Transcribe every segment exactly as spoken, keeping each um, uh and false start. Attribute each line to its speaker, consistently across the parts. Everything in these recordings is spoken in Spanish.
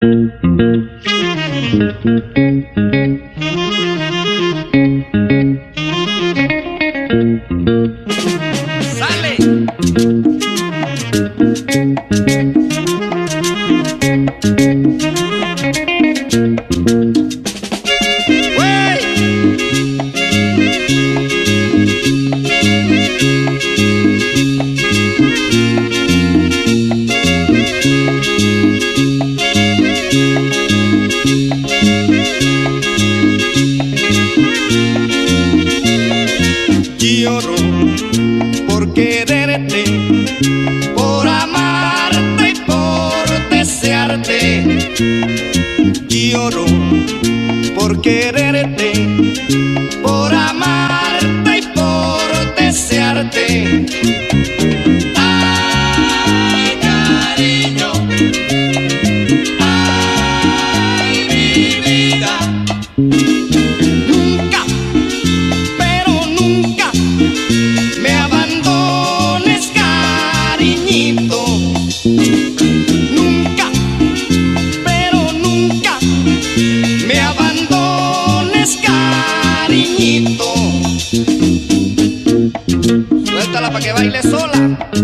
Speaker 1: Lloro por quererte, por amarte y por desearte. Lloro por quererte, por amarte y por desearte. Ay, cariño, ay, mi vida. Nunca, pero nunca me abandones, cariñito. Nunca, pero nunca me abandones, cariñito. Suéltala pa' que baile sola.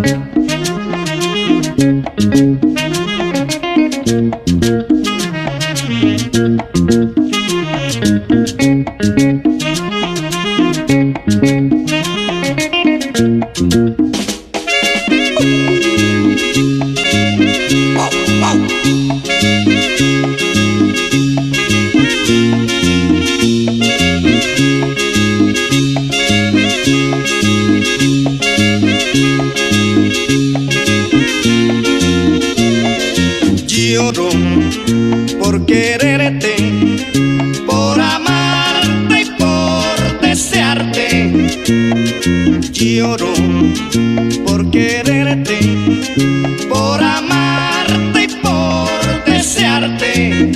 Speaker 1: Lloro por quererte, por amarte y por desearte. Lloro por quererte, por amarte y por desearte.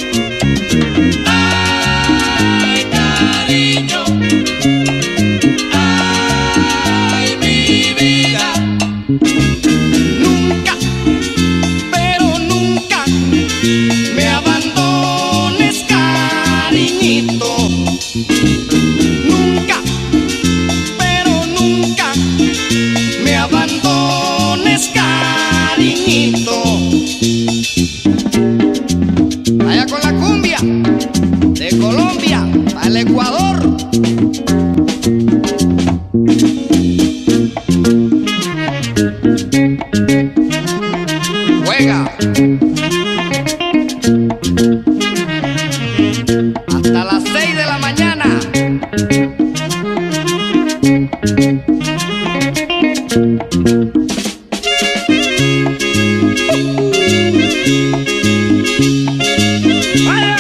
Speaker 1: Ay, cariño, ay, mi vida. Nunca, pero nunca me abandones, cariñito. Nunca, pero nunca me abandones, cariñito. Allá con la cumbia de Colombia al Ecuador. Juega hasta las seis de la mañana. ¡Vaya!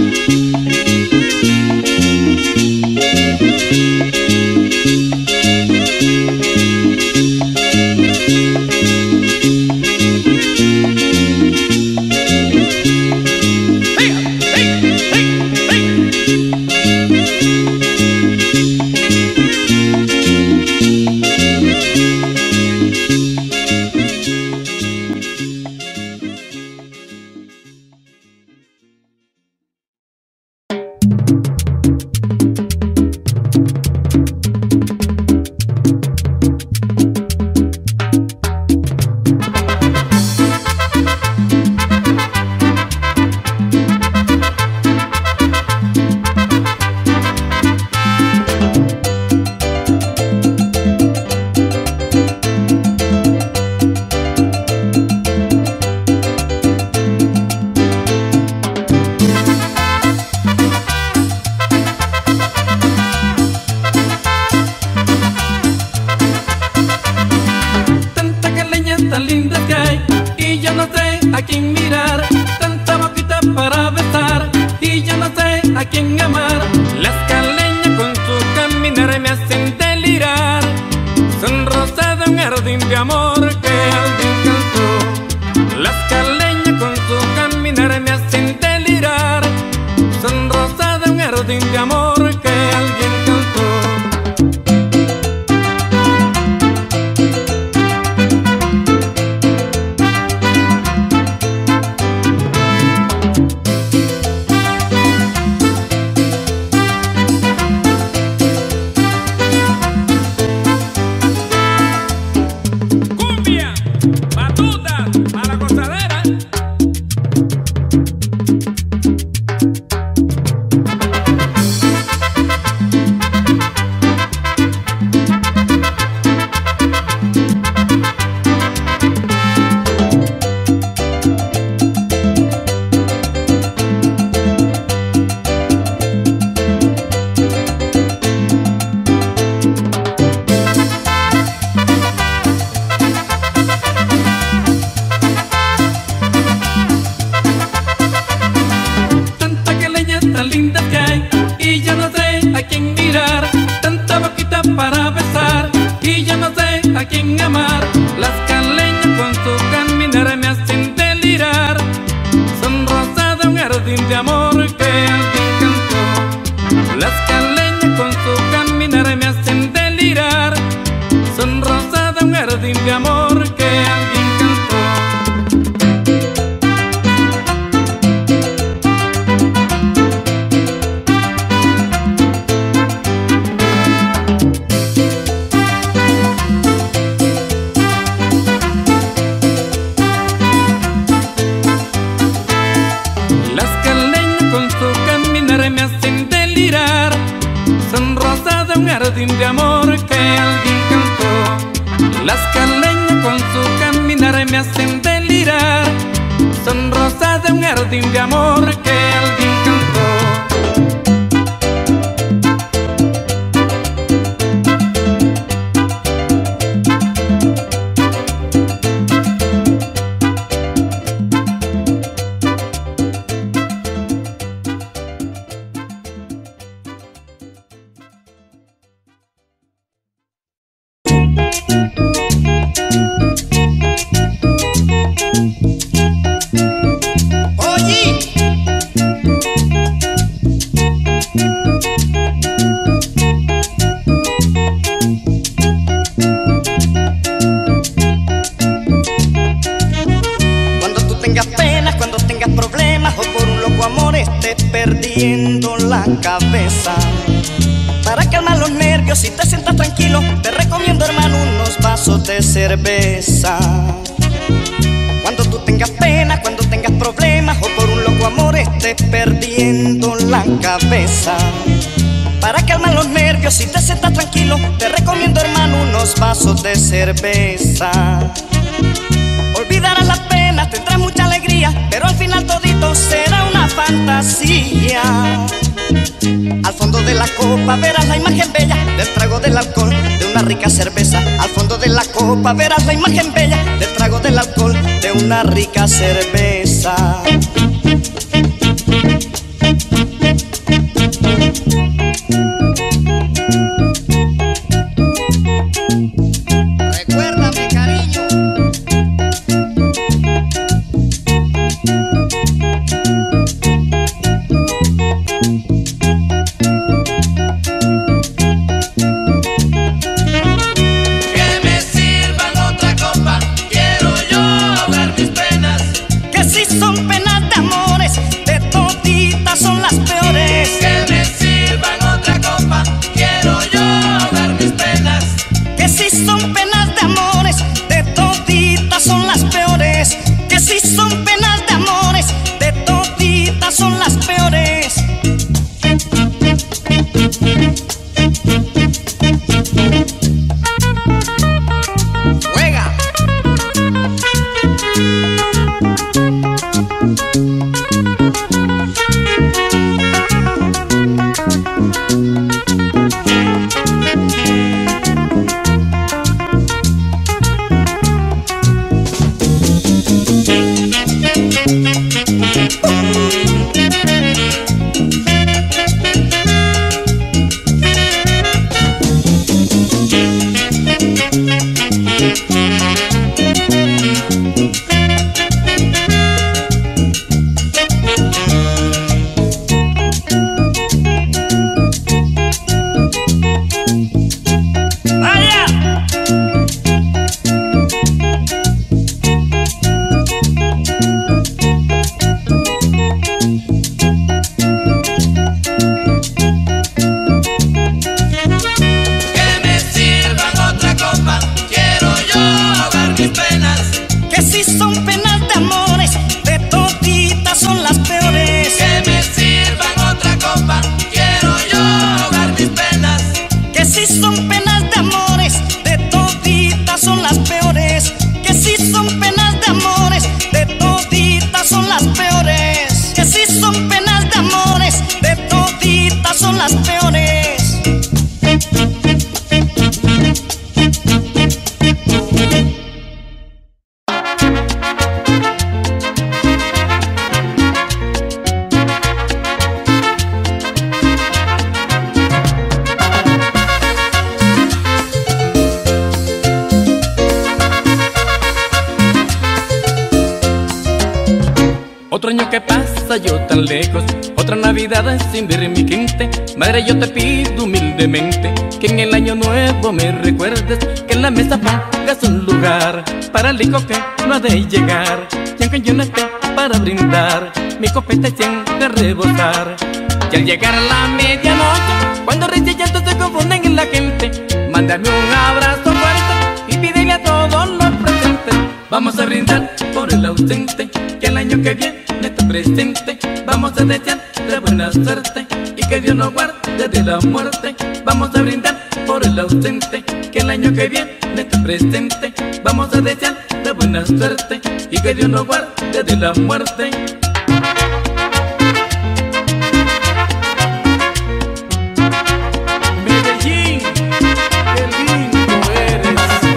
Speaker 2: a quién mirar, tanta boquita para besar y yo no sé a quién amar. Las caleñas con su caminar me hacen delirar, son rosas de un jardín de amor que alguien cantó. Las caleñas con su caminar me hacen delirar, son rosas de un jardín de amor que alguien cantó.
Speaker 3: Para calmar los nervios y te sientas tranquilo, te recomiendo, hermano, unos vasos de cerveza. Cuando tú tengas pena, cuando tengas problemas o por un loco amor estés perdiendo la cabeza. Para calmar los nervios y te sientas tranquilo, te recomiendo, hermano, unos vasos de cerveza. Olvidarás las penas, tendrás mucha alegría, pero al final todito será una fantasía. Al fondo de la copa verás la imagen bella del trago del alcohol de una rica cerveza. Al fondo de la copa verás la imagen bella del trago del alcohol de una rica cerveza.
Speaker 1: Recuérdame, cariño.
Speaker 3: son las peores.
Speaker 2: Otro año que pasa yo tan lejos, otra Navidad sin ver mi gente. Madre, yo te pido humildemente que en el año nuevo me recuerdes, que en la mesa pongas un lugar para el hijo que no ha de llegar. Y aunque yo no esté para brindar, mi copeta siempre a rebosar. Y al llegar a la medianoche, cuando risa y llanto se confunden en la gente, mándame un abrazo fuerte y pídele a todos los presentes. Vamos a brindar por el ausente, que el año que viene está presente. Vamos a desear de buena suerte y que Dios nos guarde de la muerte. Vamos a brindar por el ausente, que el año que viene está presente. Vamos a desear de buena suerte y que Dios nos guarde de la muerte. Medellín, qué lindo eres.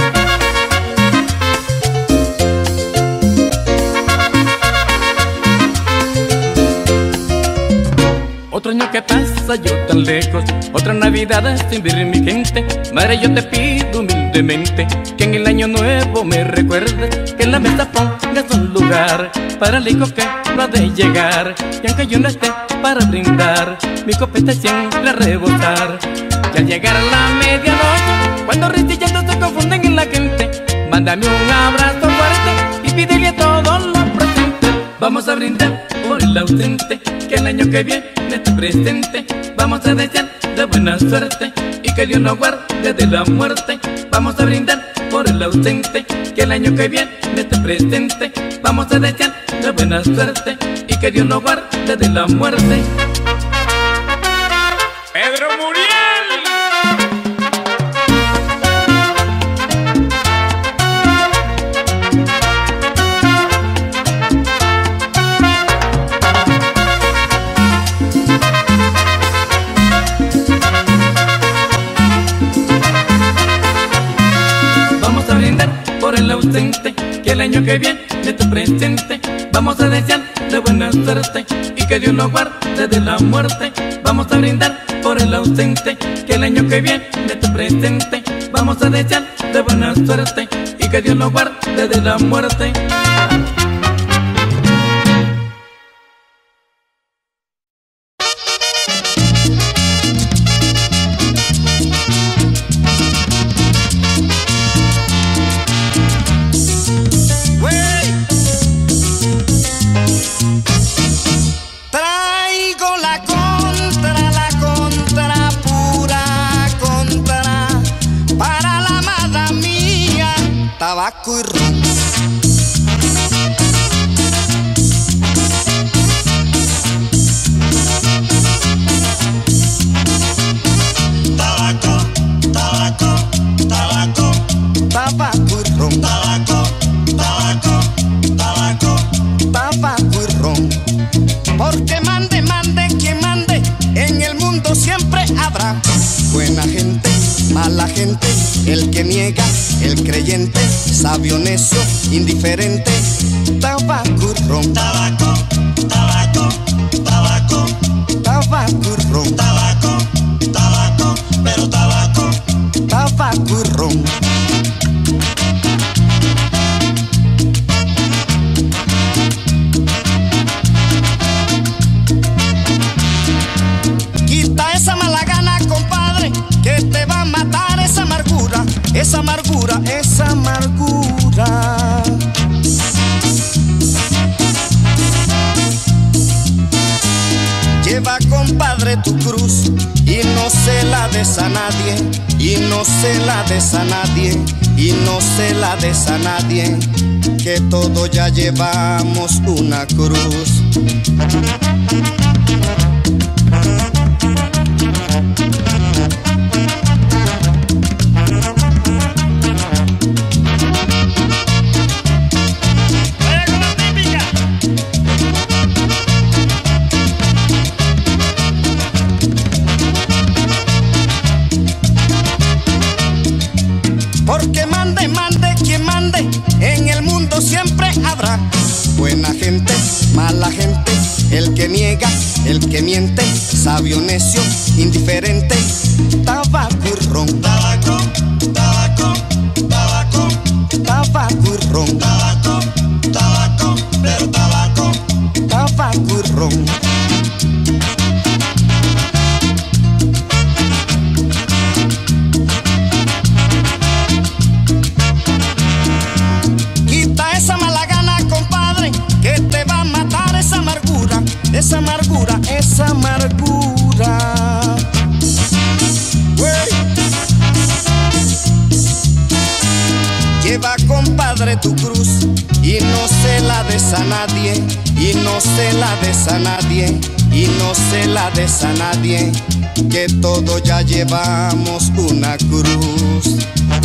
Speaker 2: Otro año que pasa yo tan lejos, otra Navidad sin ver mi gente. Madre, yo te pido humildemente que en el año nuevo me recuerdes, que en la mesa pongas un lugar para el hijo que no ha de llegar. Y aunque yo no esté para brindar, mi copeta siempre a rebosar. Y al llegar a la medianoche, cuando risa y llanto se confunden en la gente, mándame un abrazo fuerte y pídele a todos los presentes. Vamos a brindar por el ausente, que el año que viene esté presente. Vamos a desear de buena suerte y que Dios nos guarde de la muerte. Vamos a brindar por el ausente, que el año que viene esté presente. Vamos a desear de buena suerte y que Dios nos guarde de la muerte. Pedro Muriel. Por el ausente, que el año que viene esté presente. Vamos a desear de buena suerte y que Dios nos guarde de la muerte. Vamos a brindar por el ausente, que el año que viene esté presente. Vamos a desear de buena suerte y que Dios nos guarde de la muerte.
Speaker 3: Tabaco y ron. Tabaco, tabaco, tabaco, tabaco y ron. Tabaco, tabaco, tabaco, tabaco y ron. Porque mande, mande, quien mande, en el mundo siempre habrá buena gente, mala gente, el que niega, el creyente, sabio, necio, indiferente. Tabaco y ron. Tabaco, tabaco, tabaco, tabaco y ron. Tabaco, tabaco, pero tabaco, tabaco y ron. Quita esa mala gana, compadre, que te va a matar esa amargura, esa amargura, esa amargura. Lleva, compadre, tu cruz y no se la des a nadie, y no se la des a nadie, y no se la des a nadie, que todos ya llevamos una cruz. el que niega, el que miente, sabio, necio, indiferente, tabaco y ron. Tabaco, tabaco, tabaco, tabaco y ron. Tabaco, tabaco, pero tabaco, tabaco y ron. Esa amargura, esa amargura. Wey. Lleva, compadre, tu cruz y no se la des a nadie, y no se la des a nadie, y no se la des a nadie, que todos ya llevamos una cruz.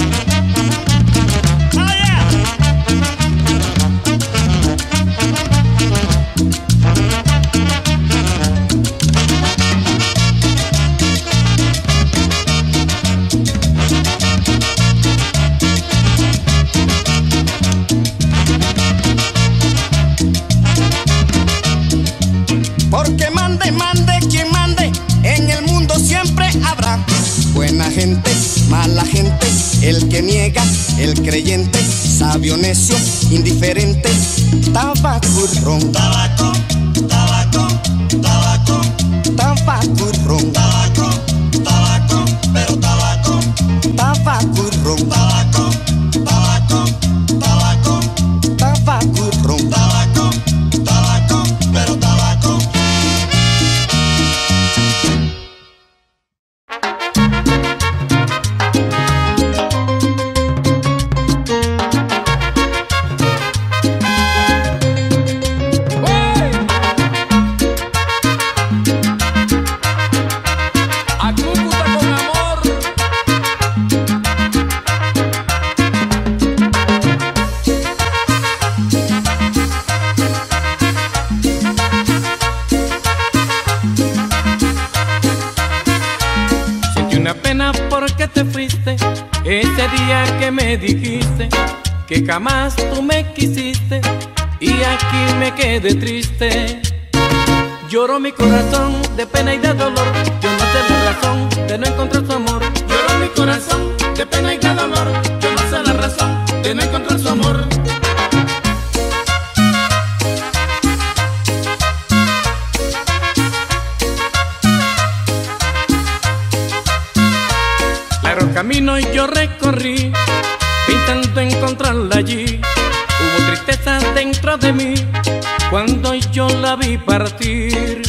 Speaker 3: Porque mande, mande, quien mande, en el mundo siempre habrá buena gente, mala gente, el que niega, el creyente, sabio, necio, indiferente, tabaco y ron. Tabaco, tabaco, tabaco, tabaco y ron. Tabaco, tabaco, pero tabaco, tabaco y ron. Tabaco, tabaco, tabaco, tabaco y ron. Tabaco, tabaco, pero tabaco.
Speaker 2: Porque te fuiste ese día que me dijiste que jamás tú me quisiste, y aquí me quedé triste. Lloró mi corazón de pena y de dolor, yo no sé la razón de no encontrar su amor. Lloró mi corazón de pena y de dolor, yo no sé la razón de no encontrar su amor. Largo camino yo recorrí, intento encontrarla allí. Hubo tristeza dentro de mí cuando yo la vi partir.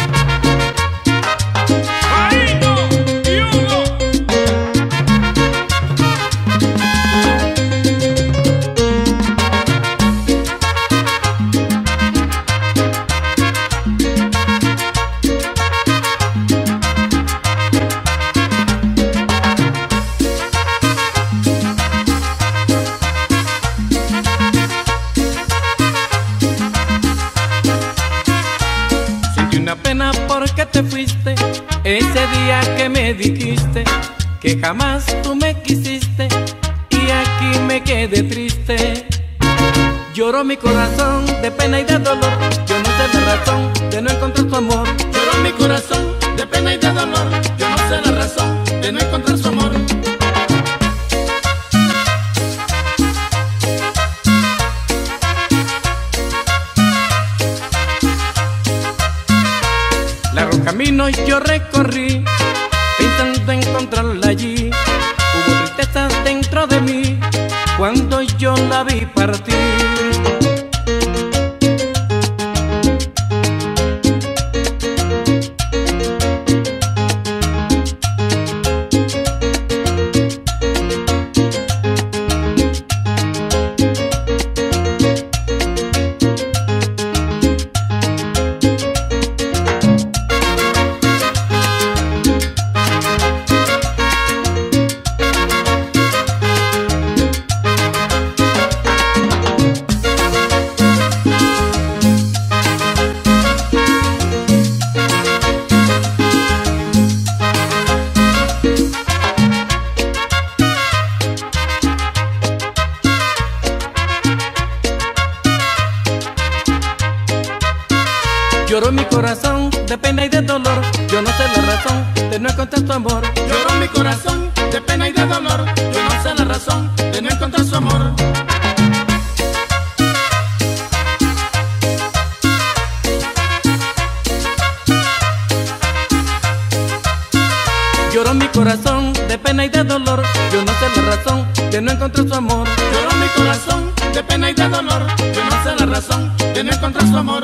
Speaker 2: Pena porque te fuiste ese día que me dijiste que jamás tú me quisiste, y aquí me quedé triste. Lloró mi corazón de pena y de dolor, yo no sé la razón de no encontrar tu amor. Lloró mi corazón de pena y de dolor, yo no sé la razón de no encontrar su amor. Largo camino yo recorrí, intento encontrarla allí. Hubo tristeza dentro de mí cuando yo la vi partir. corazón de pena y de dolor, yo no sé la razón de no encontrar tu amor.
Speaker 4: Lloró mi corazón de pena y de dolor, yo no sé la razón de no encontrar su amor.
Speaker 2: Lloró mi corazón de pena y de dolor, yo no sé la razón de no encontrar su amor.
Speaker 4: Lloró mi corazón de pena y de dolor, yo no sé la razón de no encontrar su amor.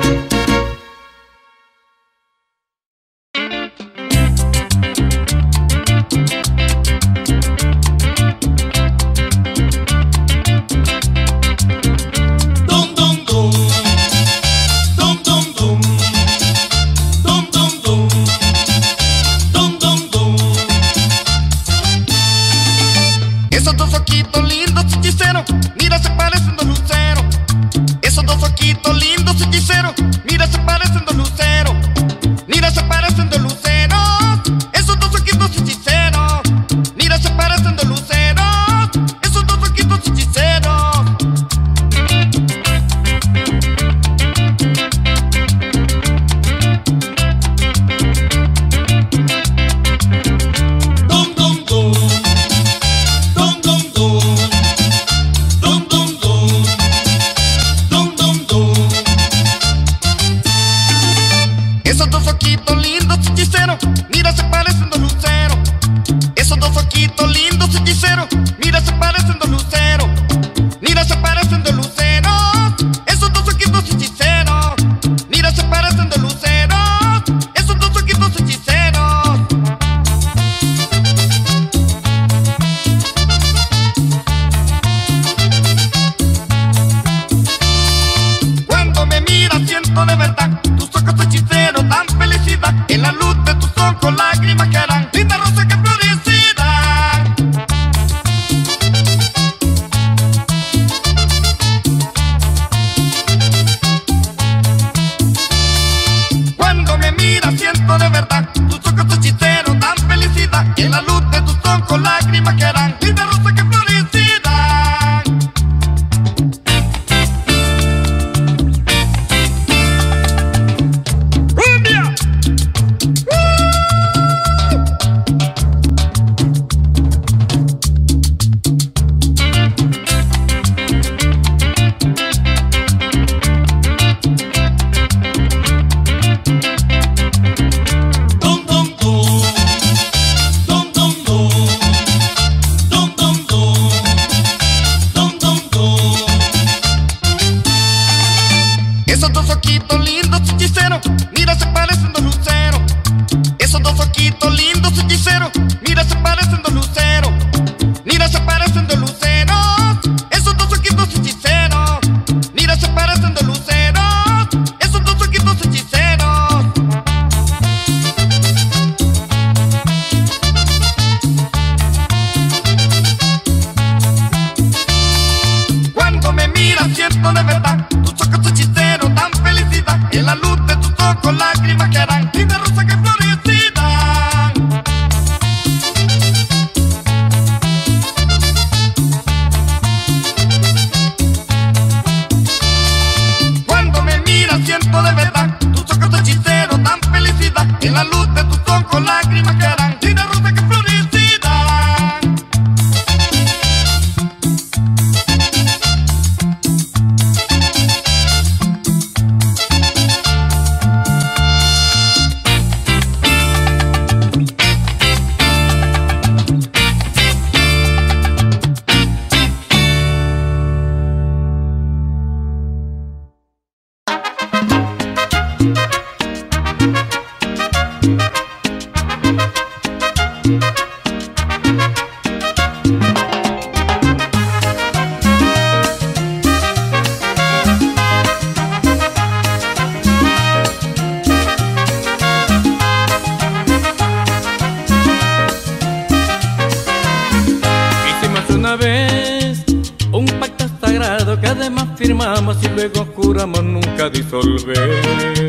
Speaker 2: firmamos y luego juramos nunca disolver.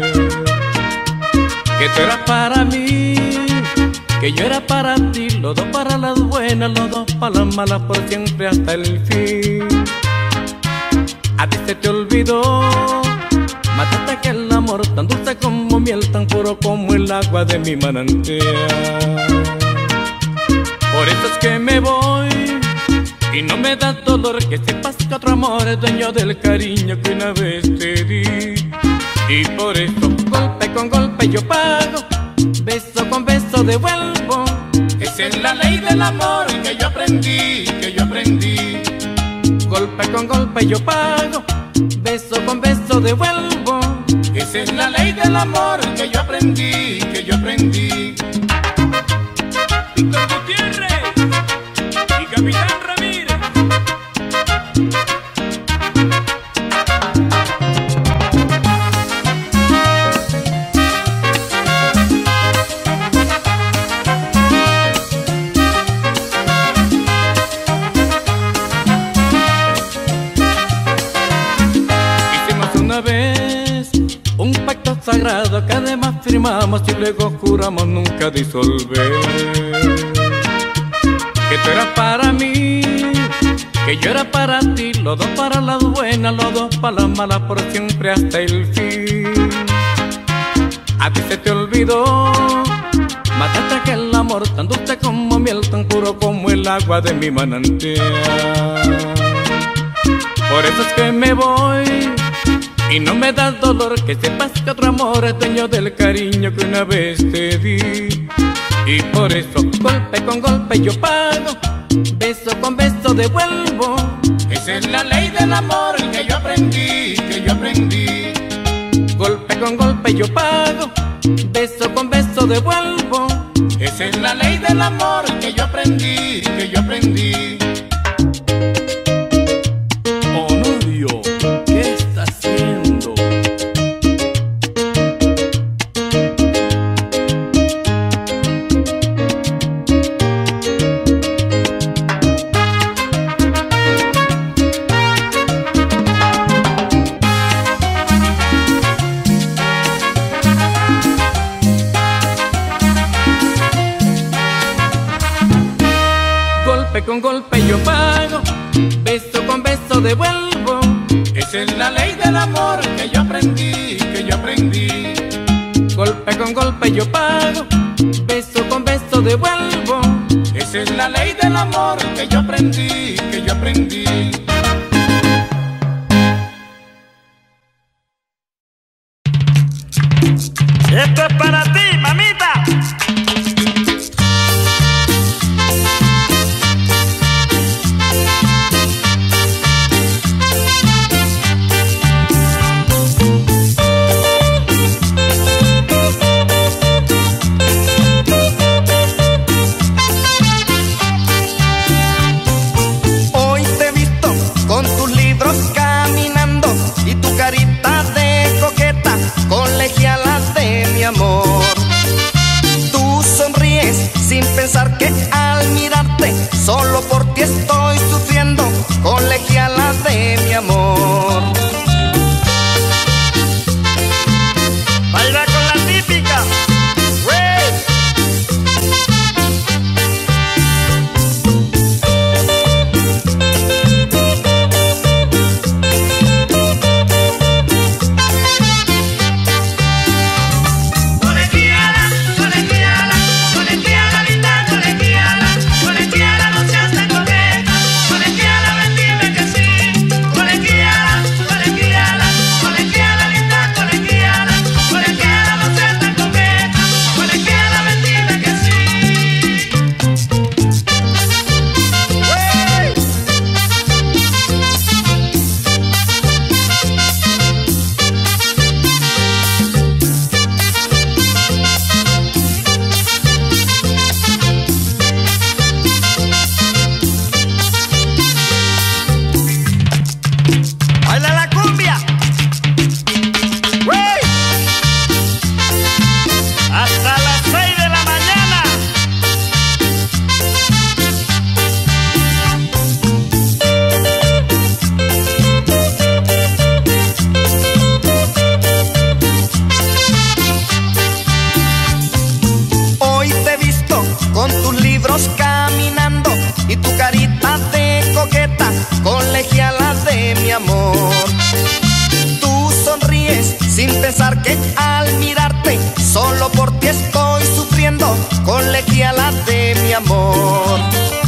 Speaker 2: Que tú eras para mí, que yo era para ti, los dos para las buenas, los dos para las malas, por siempre hasta el fin. A ti se te olvidó, Mataste aquel amor tan dulce como miel, tan puro como el agua de mi manantial. Por eso es que me voy y no me da dolor que sepas que otro amor es dueño del cariño que una vez te di. Y por eso golpe con golpe yo pago, beso con beso devuelvo.
Speaker 4: Esa es la ley del amor que yo aprendí, que yo aprendí.
Speaker 2: Golpe con golpe yo pago, beso con beso devuelvo.
Speaker 4: Esa es la ley del amor que yo aprendí, que yo aprendí.
Speaker 2: Víctor Gutiérrez y Capitán Ramírez. Vez un pacto sagrado que además firmamos y luego juramos nunca disolver. Que tú eras para mí, que yo era para ti, los dos para las buenas, los dos para las malas, por siempre hasta el fin. A ti se te olvidó, mataste aquel amor tan dulce como miel, tan puro como el agua de mi manantial. Por eso es que me voy y no me da dolor que sepas que otro amor es dueño del cariño que una vez te di. Y por eso golpe con golpe yo pago, beso con beso devuelvo.
Speaker 4: Esa es la ley del amor que yo aprendí, que yo aprendí.
Speaker 2: Golpe con golpe yo pago, beso con beso devuelvo.
Speaker 4: Esa es la ley del amor que yo aprendí, que yo aprendí.
Speaker 2: Honorio, ¿qué está haciendo? Golpe con golpe yo pago, beso con beso devuelvo.
Speaker 4: Esa es la ley del amor que yo aprendí, que yo aprendí.
Speaker 2: Golpe con golpe yo pago, beso con beso devuelvo.
Speaker 4: Esa es la ley del amor que yo aprendí, que yo aprendí.
Speaker 3: Esto es para ti, mamita. Hoy te he visto con tus libros caminando y tu carita de coqueta, colegiala de mi amor. pensar que al mirarte solo por ti estoy sufriendo, colegiala de mi amor.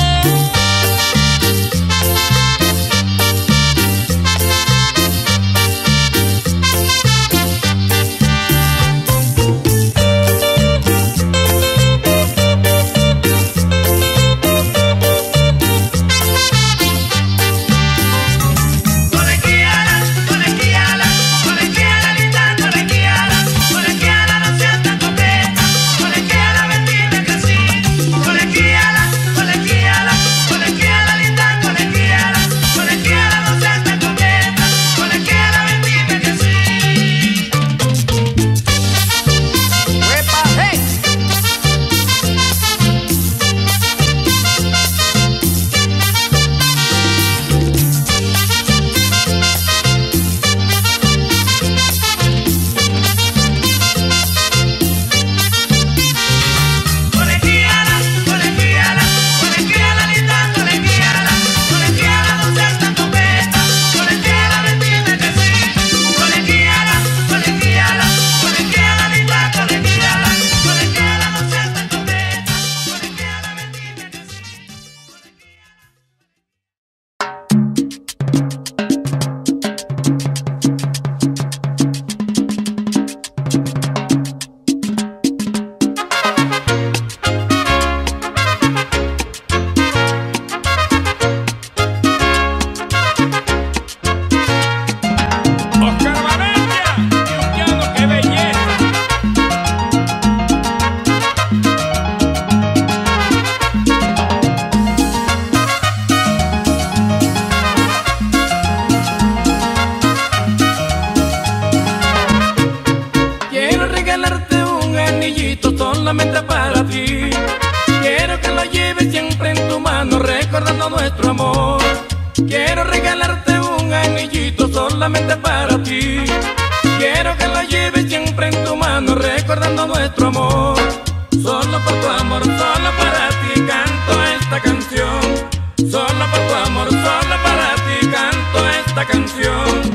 Speaker 2: Solamente para ti, quiero que lo lleves siempre en tu mano, recordando nuestro amor. Quiero regalarte un anillito solamente para ti, quiero que lo lleves siempre en tu mano, recordando nuestro amor. Solo por tu amor, solo para ti canto esta canción. Solo por tu amor, solo para ti canto esta canción.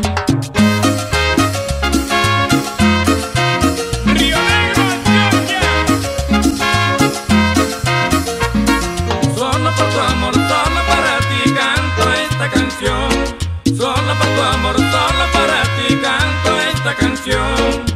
Speaker 2: Solo por tu amor, solo para ti canto esta canción.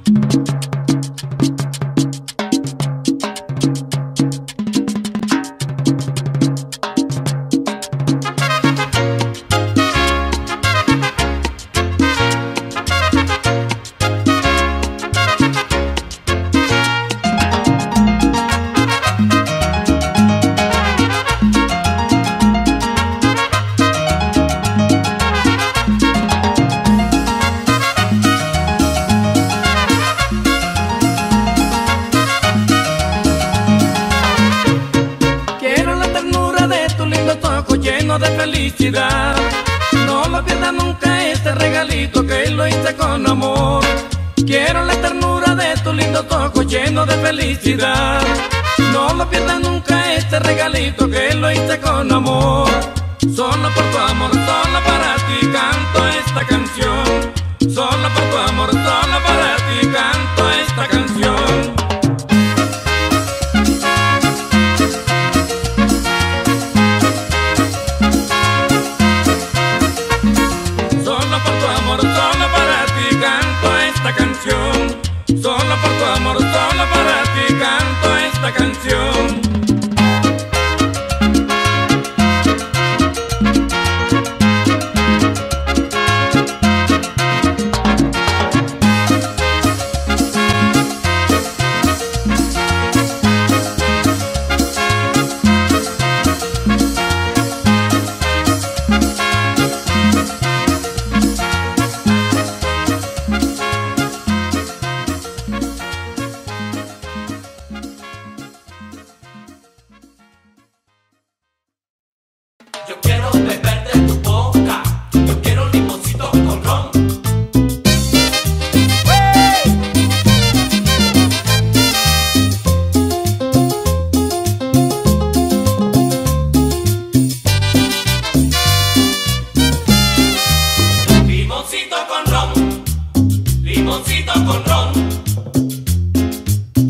Speaker 2: De felicidad, no lo pierdas nunca este regalito que lo hice con amor. Quiero la ternura de tu lindo ojos lleno de felicidad. No lo pierdas nunca este regalito que lo hice con amor. Solo por tu amor, solo para ti canto esta canción. Solo por tu amor, solo para ti canto esta canción. Solo por tu amor, solo para ti canto esta canción.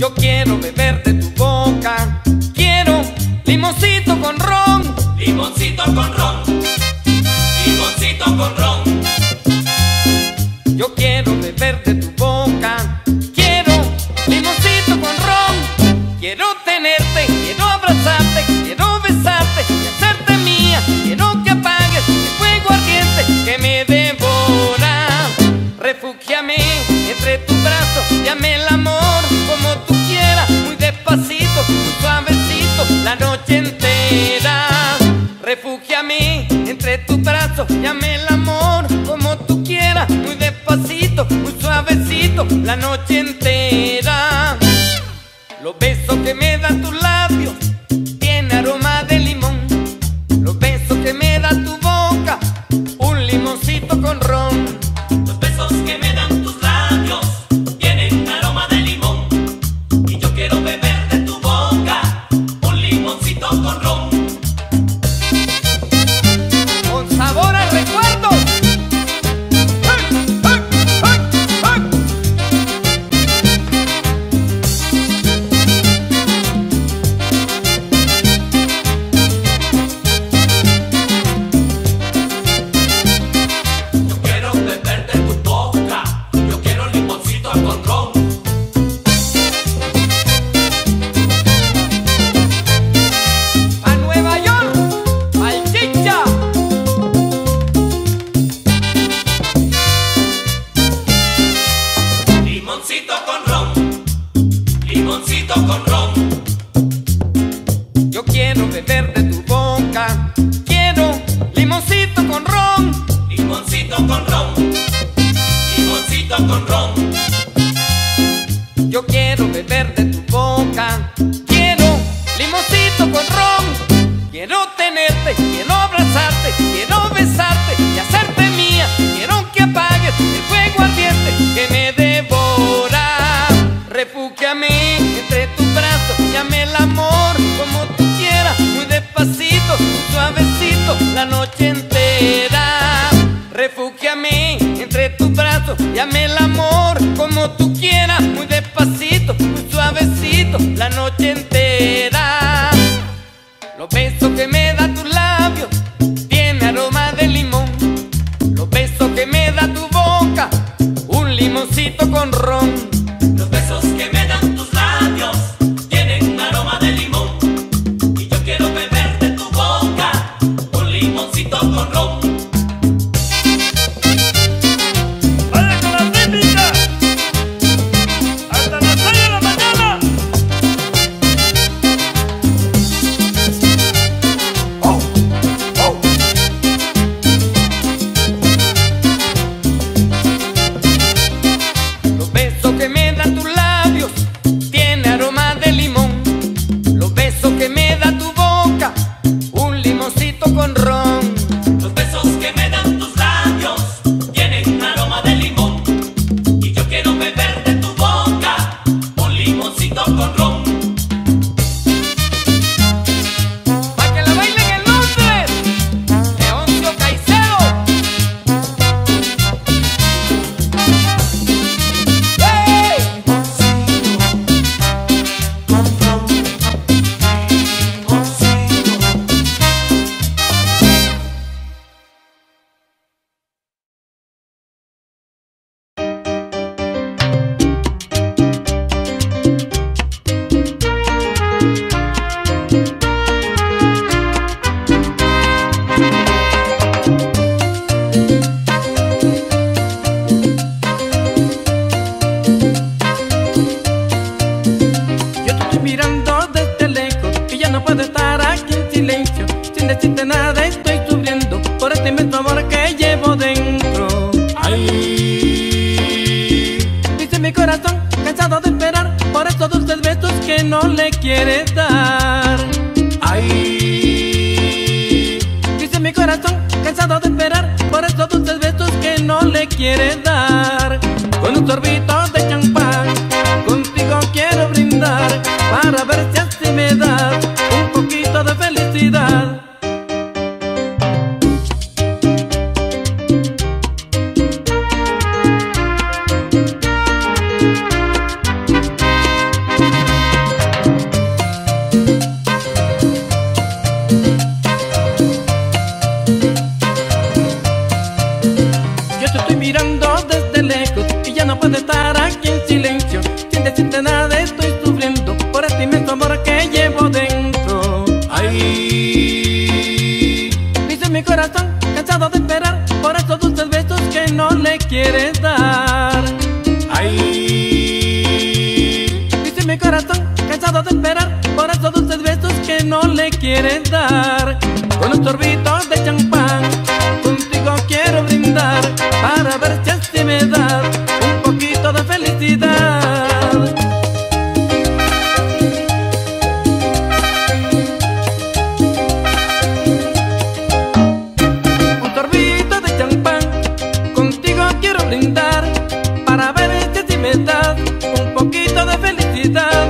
Speaker 2: Yo quiero beber de tu boca, quiero limoncito con ron,
Speaker 5: limoncito con ron, limoncito con ron.
Speaker 2: Yo quiero beber de tu boca, quiero limoncito con ron. Quiero tenerte, quiero abrazarte, quiero besarte y hacerte mía. Quiero que apagues el fuego ardiente que me devora. Refúgiame entre tus brazos, llame el amor como tú quieras, muy despacito, muy suavecito, la noche entera. Refúgiame entre tus brazos, llame el amor como tú quieras, muy despacito, muy suavecito, la noche entera. Los besos que me dan tus labios tienen aroma de limón. Los besos que me da tu boca, un limoncito con ron.
Speaker 5: Los besos que me dan tus labios tienen aroma de limón. Y yo quiero beber de tu boca, un limoncito con ron.
Speaker 2: Con sabor al recuerdo.
Speaker 5: Con ron.
Speaker 2: Yo quiero beber de tu boca, quiero limoncito con ron,
Speaker 5: limoncito con ron, limoncito con ron.
Speaker 2: Yo quiero beber de tu boca, quiero limoncito con ron. Quiero tenerte, quiero abrazarte, quiero besarte y hacerte mía. Quiero que apagues el fuego ardiente que me devora. Refúgiame entre tus brazos, llame el amor como tú quieras, muy despacito, muy suavecito, la noche entera. Refúgiame entre tus brazos, llame el amor como tú quieras, muy despacito, muy suavecito, la noche entera. Los besos que me da tus labios tienen aroma de limón. Los besos que me da tu boca, un limoncito con ron.
Speaker 5: Los besos que me dan tus labios tienen un aroma de limón. Y yo quiero beber de tu boca, un limoncito con ron.
Speaker 6: ¡Vale con la rítmica! ¡Hasta las seis de la mañana!
Speaker 2: Oh, oh. Los besos que me dan tus labios tienen aroma de limón. Los besos que me da tu boca, un limoncito con ron.
Speaker 5: Los besos que me dan tus labios tienen un aroma de limón. Y yo quiero beber de tu boca, un limoncito con ron.
Speaker 2: Pa' que la bailen en Londres, Leoncio Caicedo. ¡Hey!
Speaker 7: Yo te estoy mirando desde lejos y ya no puedo estar aquí en silencio. Sin decirte nada estoy sufriendo por este inmenso amor que llevo dentro.
Speaker 5: Ay,
Speaker 7: Dice mi corazón, cansado de esperar por estos dulces besos que no le quieres dar.
Speaker 5: ay,
Speaker 7: Dice mi corazón, cansado de esperar por estos dulces besos que no le quieres dar. Con un sorbito de champán, contigo quiero brindar para ver si así me das un poquito de felicidad. corazón cansado de esperar por esos dulces besos que no le quieres dar.
Speaker 2: Ay,
Speaker 7: dice mi corazón cansado de esperar por esos dulces besos que no le quieres dar. Con un sorbito de champán contigo quiero brindar para ver si así me das un poquito de felicidad. Un sorbito de champán contigo quiero brindar para ver si así me das un poquito de felicidad.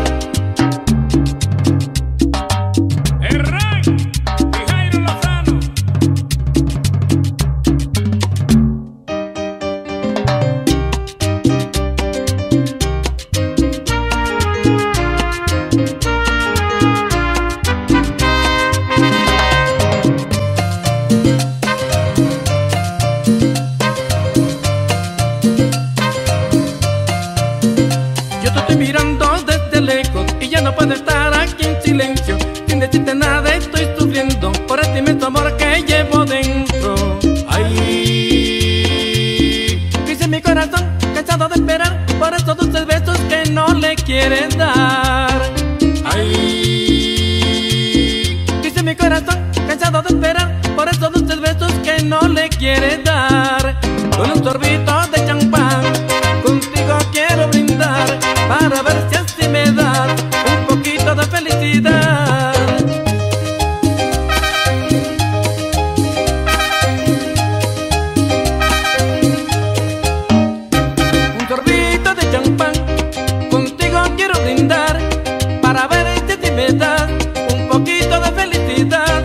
Speaker 7: Mirando desde lejos y ya no puedo estar aquí en silencio. Sin decirte nada estoy sufriendo por este inmenso amor que llevo dentro.
Speaker 2: ay,
Speaker 7: dice mi corazón cansado de esperar por esos dulces besos que no le quieres dar.
Speaker 2: ay,
Speaker 7: dice mi corazón cansado de esperar por esos dulces besos que no le quieres dar. Con un sorbito de champán contigo quiero brindar para ver si así me das un poquito de felicidad. Un sorbito de champán contigo quiero brindar para ver si así me das un poquito de felicidad.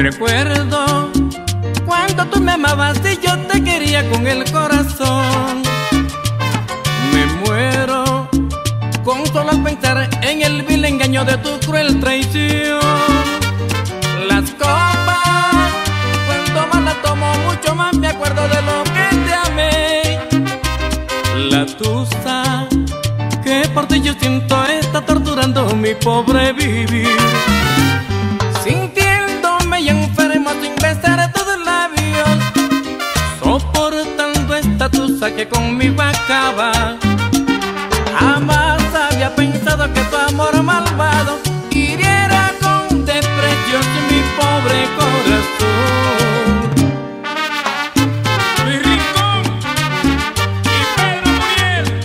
Speaker 7: Recuerdo cuando tú me amabas y yo te quería con el corazón. Me muero con solo pensar en el vil engaño de tu cruel traición. Las copas, cuando más las tomo, mucho más me acuerdo de lo que te amé. La tusa que por ti yo siento está torturando mi pobre vivir. Sintiéndome y enfermo sin besar tus labios, soportando esta tusa que conmigo acaba. Jamás había pensado que tu amor malvado hiriera con desprecios mi pobre corazón.
Speaker 6: Luis Rincón y Pedro Muriel.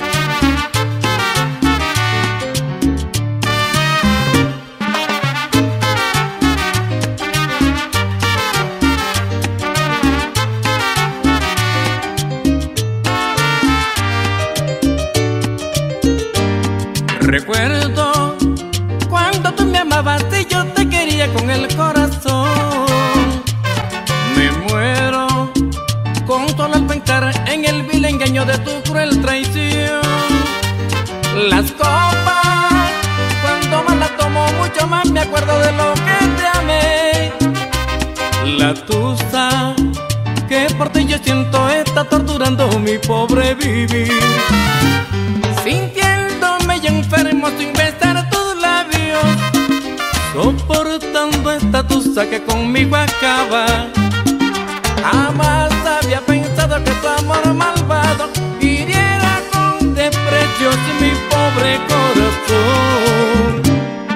Speaker 7: Recuerdo cuando tú me amabas y yo te quería con el corazón. Me muero con solo al pensar en el vil engaño de tu cruel traición. Las copas, cuando más las tomo, mucho más me acuerdo de lo que te amé. La tusa que por ti yo siento está torturando mi pobre vivir. Sintiéndome y enfermo sin besar tus labios, soportando esta tusa que conmigo acaba. Jamás había pensado que tu amor malvado hiriera con desprecios mi pobre corazón.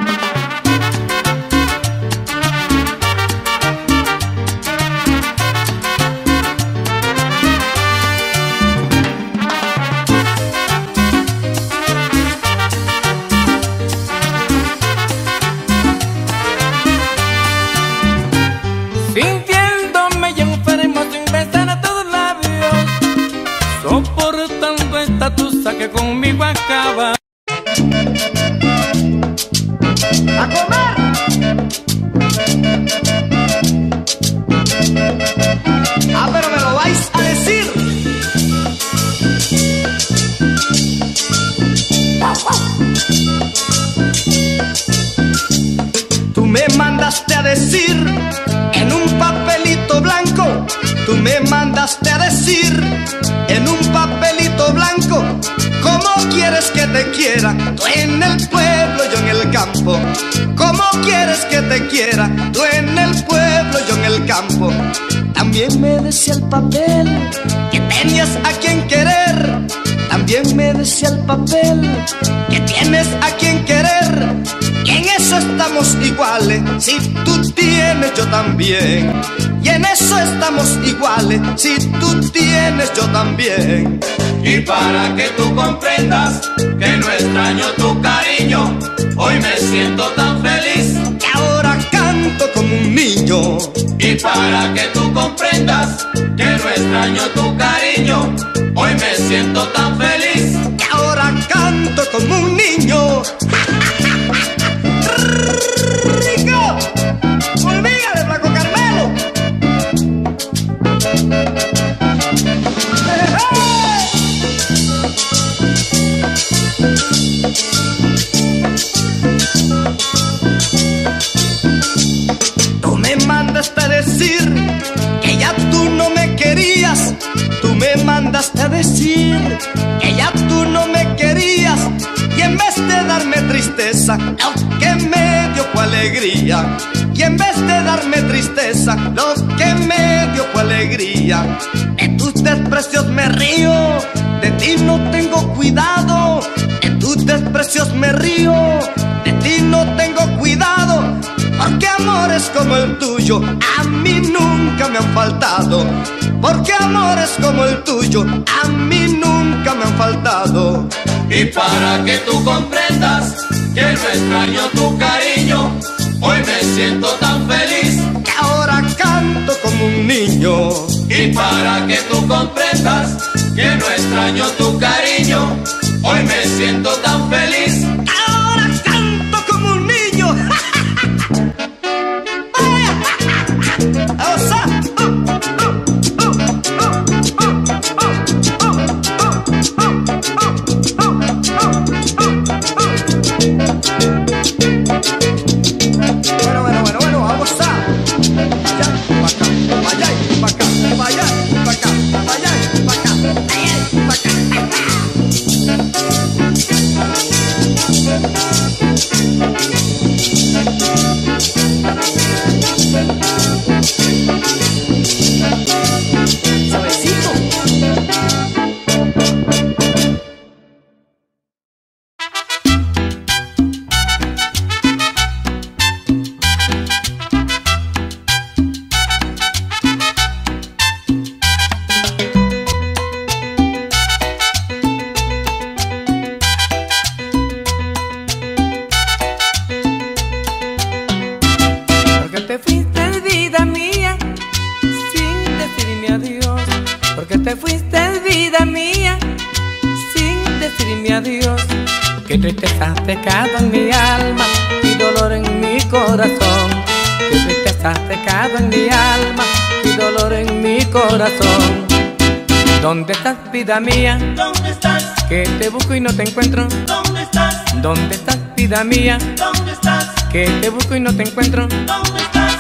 Speaker 7: Sintiéndome y enfermo sin besar tus labios, soportando esta tusa que conmigo acaba.
Speaker 3: ¡A comer! Ah, pero me lo vais a decir. Tú me mandaste a decir en un papelito blanco, tú me mandaste a decir en un papelito blanco, ¿cómo quieres que te quiera? Tú en el pueblo, yo en el campo. ¿Cómo quieres que te quiera? Tú en el pueblo, yo en el campo. También me decía el papel que tenías a quien querer. También me decía el papel que tienes a quien querer. Y en eso estamos iguales, si tú tienes yo también. Y en eso estamos iguales, si tú tienes yo también.
Speaker 5: Y para que tú comprendas que no extraño tu cariño, hoy me siento tan feliz
Speaker 3: que ahora canto como un niño.
Speaker 5: Y para que tú comprendas que no extraño tu cariño, hoy me siento tan feliz
Speaker 3: que ahora canto como un niño. ¡Rico! ¡Olvídate, Flaco Carmelo! Tú me mandaste a decir que ya tú no me querías. Tú me mandaste a decir que ya tú no me querías. Y en vez de darme tristeza, lo que me dio fue alegría. Y en vez de darme tristeza, lo que me dio fue alegría. De tus desprecios me río, de ti no tengo cuidado. De tus desprecios me río, de ti no tengo cuidado. Porque amores como el tuyo a mí nunca me han faltado. Porque amores como el tuyo a mí nunca me han faltado.
Speaker 5: Y para que tú comprendas que no extraño tu cariño, hoy me siento tan feliz
Speaker 3: que ahora canto como un niño.
Speaker 5: Y para que tú comprendas que no extraño tu cariño, hoy me siento tan feliz
Speaker 3: que ahora canto como un niño.
Speaker 7: Porque te fuiste, vida mía, sin decirme adiós. Porque te fuiste, vida mía, sin decirme adiós. Qué tristeza te quedó en mi alma y dolor en mi corazón. Qué tristeza te quedó en mi alma y dolor en mi corazón. ¿Dónde estás, vida mía?
Speaker 5: ¿Dónde estás?
Speaker 7: Que te busco y no te encuentro.
Speaker 5: ¿Dónde estás?
Speaker 7: ¿Dónde estás, vida mía?
Speaker 5: ¿Dónde estás?
Speaker 7: Que te busco y no te encuentro.
Speaker 5: ¿Dónde estás?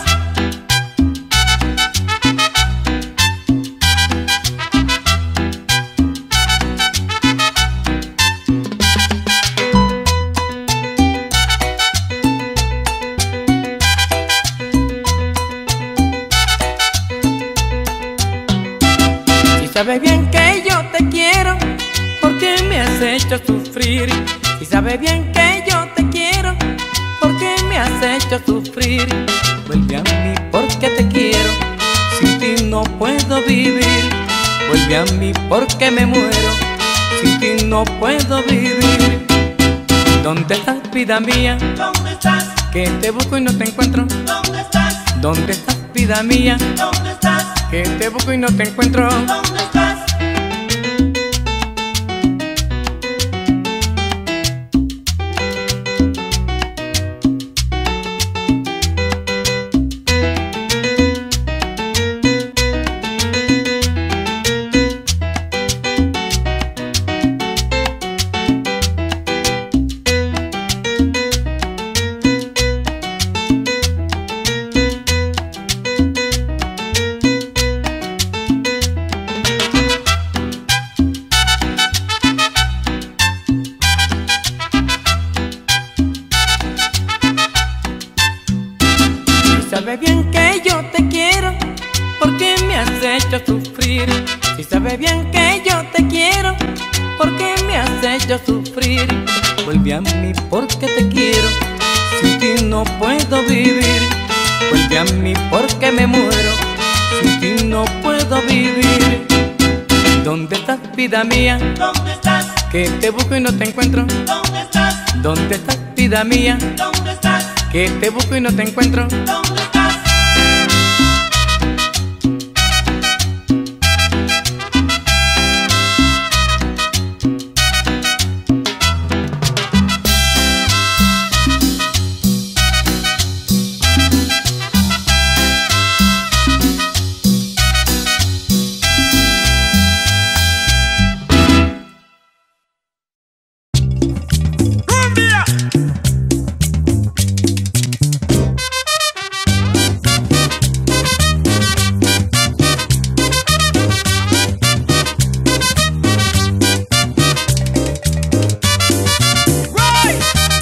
Speaker 7: Si sabes bien que yo te quiero, ¿por qué me has hecho sufrir? Si sabes bien que yo te quiero, ¿por qué me has hecho sufrir? Vuelve a mí porque te quiero, sin ti no puedo vivir. Vuelve a mí porque me muero, sin ti no puedo vivir. ¿Dónde estás, vida mía?
Speaker 5: ¿Dónde estás?
Speaker 7: Que te busco y no te encuentro.
Speaker 5: ¿Dónde estás?
Speaker 7: ¿Dónde estás, vida mía?
Speaker 5: ¿Dónde estás?
Speaker 7: Que te busco y no te encuentro.
Speaker 5: ¿Dónde estás?
Speaker 7: Si sabes bien que yo te quiero, ¿por qué me has hecho sufrir? Si sabes bien que yo te quiero, ¿por qué me has hecho sufrir? Vuelve a mí porque te quiero, sin ti no puedo vivir. Vuelve a mí porque me muero, sin ti no puedo vivir. ¿Dónde estás, vida mía?
Speaker 5: ¿Dónde estás?
Speaker 7: Que te busco y no te encuentro.
Speaker 5: ¿Dónde estás?
Speaker 7: ¿Dónde estás, vida mía?
Speaker 5: ¿Dónde estás?
Speaker 7: Que te busco y no te encuentro.
Speaker 5: ¿Dónde estás?
Speaker 6: ¡Cumbia! ¡Guay!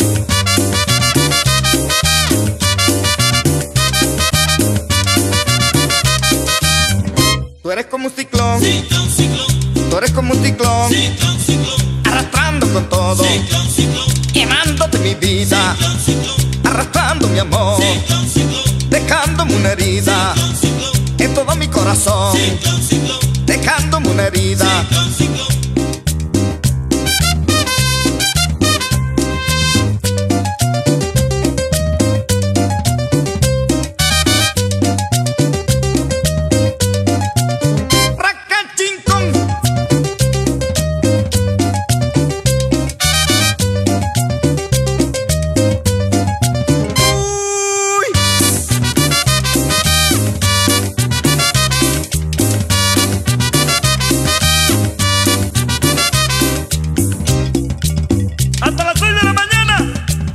Speaker 1: Tú eres como un ciclón,
Speaker 5: Ciclón, ciclón,
Speaker 1: tú eres como un ciclón,
Speaker 5: ciclón, ciclón,
Speaker 1: arrastrando con todo,
Speaker 5: ciclón, ciclón,
Speaker 1: quemándote mi vida,
Speaker 5: ciclón, ciclón,
Speaker 1: arrastrando mi amor,
Speaker 5: ciclón, ciclón,
Speaker 1: dejándome una herida
Speaker 5: ciclón,
Speaker 1: en todo mi corazón,
Speaker 5: ciclón, ciclón,
Speaker 1: dejándome una herida.
Speaker 5: ciclón, ciclón.
Speaker 1: Racachincón. Uy.
Speaker 6: ¡Hasta las seis de la mañana!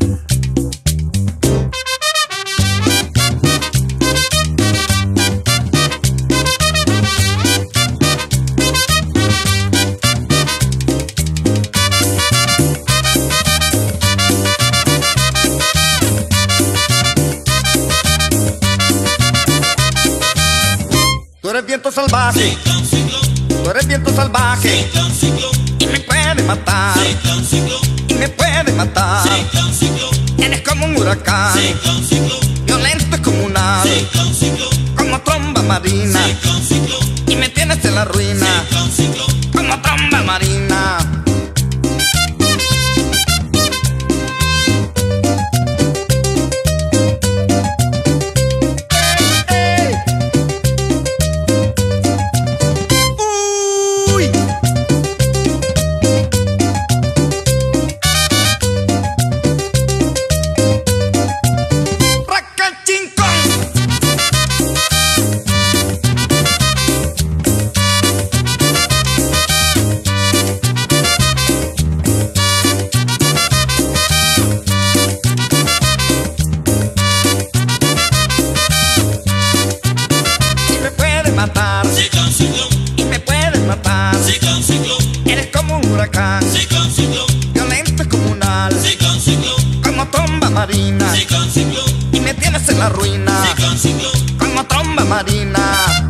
Speaker 1: Tú eres viento salvaje,
Speaker 5: Ciclón, ciclón,
Speaker 1: tú eres viento salvaje
Speaker 5: ciclón, ciclón,
Speaker 1: y me puede matar,
Speaker 5: ciclón, ciclón,
Speaker 1: y me puede matar.
Speaker 5: ciclón, ciclón,
Speaker 1: Eres como un huracán,
Speaker 5: ciclón, ciclón,
Speaker 1: violento y comunal,
Speaker 5: ciclón, ciclón,
Speaker 1: como tromba marina,
Speaker 5: ciclón, ciclón,
Speaker 1: y me tienes en la ruina,
Speaker 5: ciclón, ciclón.
Speaker 1: como tromba marina.
Speaker 8: huracán,
Speaker 5: ciclón, ciclón,
Speaker 8: violento y comunal,
Speaker 5: ciclón, ciclón,
Speaker 8: como tromba marina,
Speaker 5: ciclón, ciclón,
Speaker 8: y me tienes en la ruina,
Speaker 5: ciclón, ciclón.
Speaker 8: como tromba marina.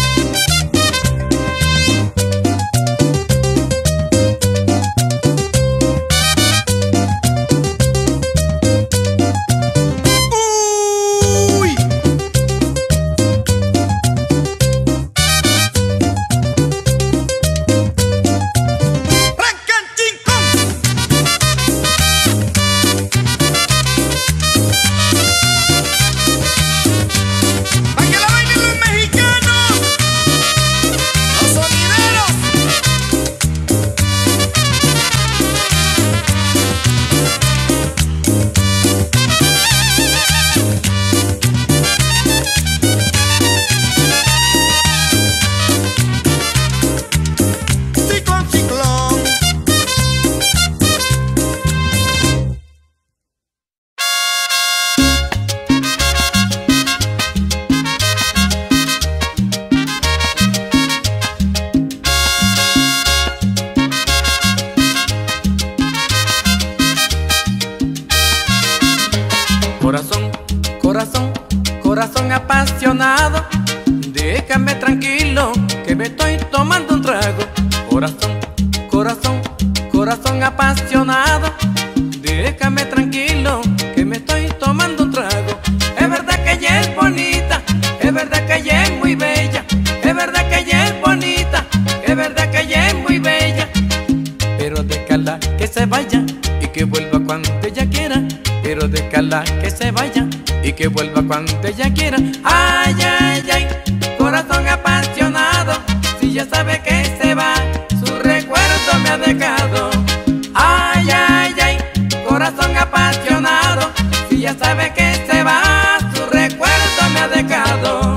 Speaker 7: Corazón, corazón, corazón apasionado, déjame tranquilo que me estoy tomando un trago. Corazón, corazón, corazón apasionado, déjame tranquilo que me estoy tomando un trago. Es verdad que ella es bonita, es verdad que ella es muy bella, es verdad que ella es bonita, es verdad que ella es muy bella, pero déjala que se vaya y que vuelva cuando ella quiera. Pero déjala que se vaya y que vuelva cuando ella quiera. Ay, ay, ay, corazón apasionado, si ya sabe que se va, su recuerdo me ha dejado. Ay, ay, ay, corazón apasionado, si ya sabe que se va, su recuerdo me ha dejado.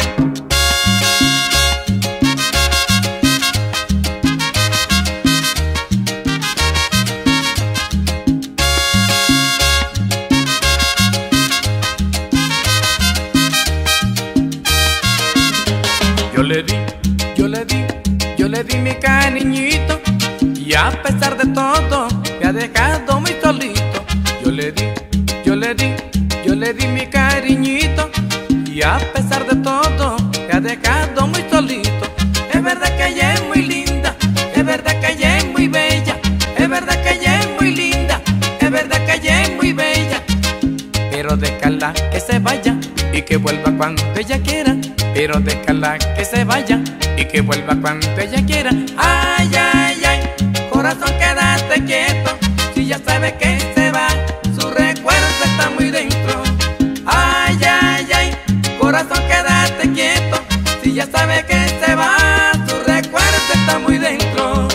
Speaker 7: Yo le di, yo le di, yo le di mi cariñito, y a pesar de todo me ha dejado muy solito. Yo le di, yo le di, yo le di mi cariñito, y a pesar de todo me ha dejado muy solito. Es verdad que ella es muy linda, es verdad que ella es muy bella, es verdad que ella es muy linda, es verdad que ella es muy bella, pero déjala que se vaya y que vuelva cuando ella quiera. Pero déjala que se vaya y que vuelva cuando ella quiera. Ay, ay, ay, corazón quédate quieto, si ya sabe que se va, su recuerdo está muy dentro. Ay, ay, ay, corazón quédate quieto, si ya sabe que se va, su recuerdo está muy dentro.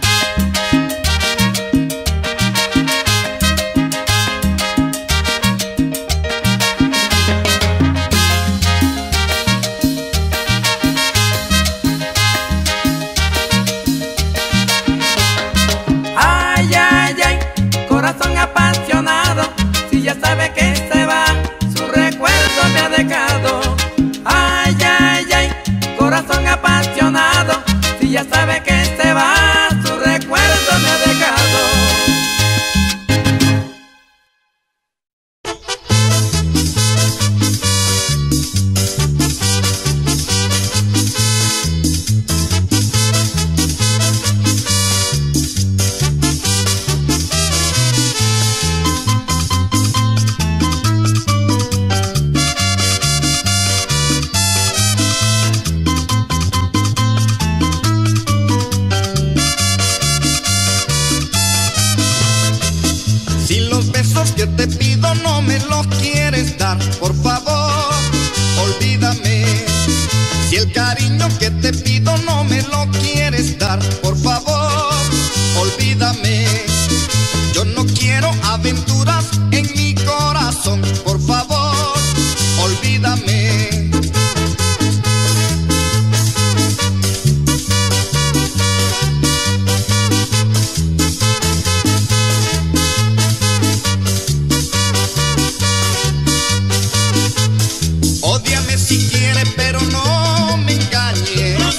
Speaker 7: Corazón apasionado, si ya sabe que se va, su recuerdo me ha dejado. Ay, ay, ay, corazón apasionado, si ya sabe que se va, su recuerdo me ha dejado.
Speaker 8: Que te pido no me los quieres dar, por favor, olvídame. Si el cariño que te pido no me lo quieres dar, por favor, olvídame. Yo no quiero aventuras en mi corazón, por favor, olvídame.
Speaker 5: No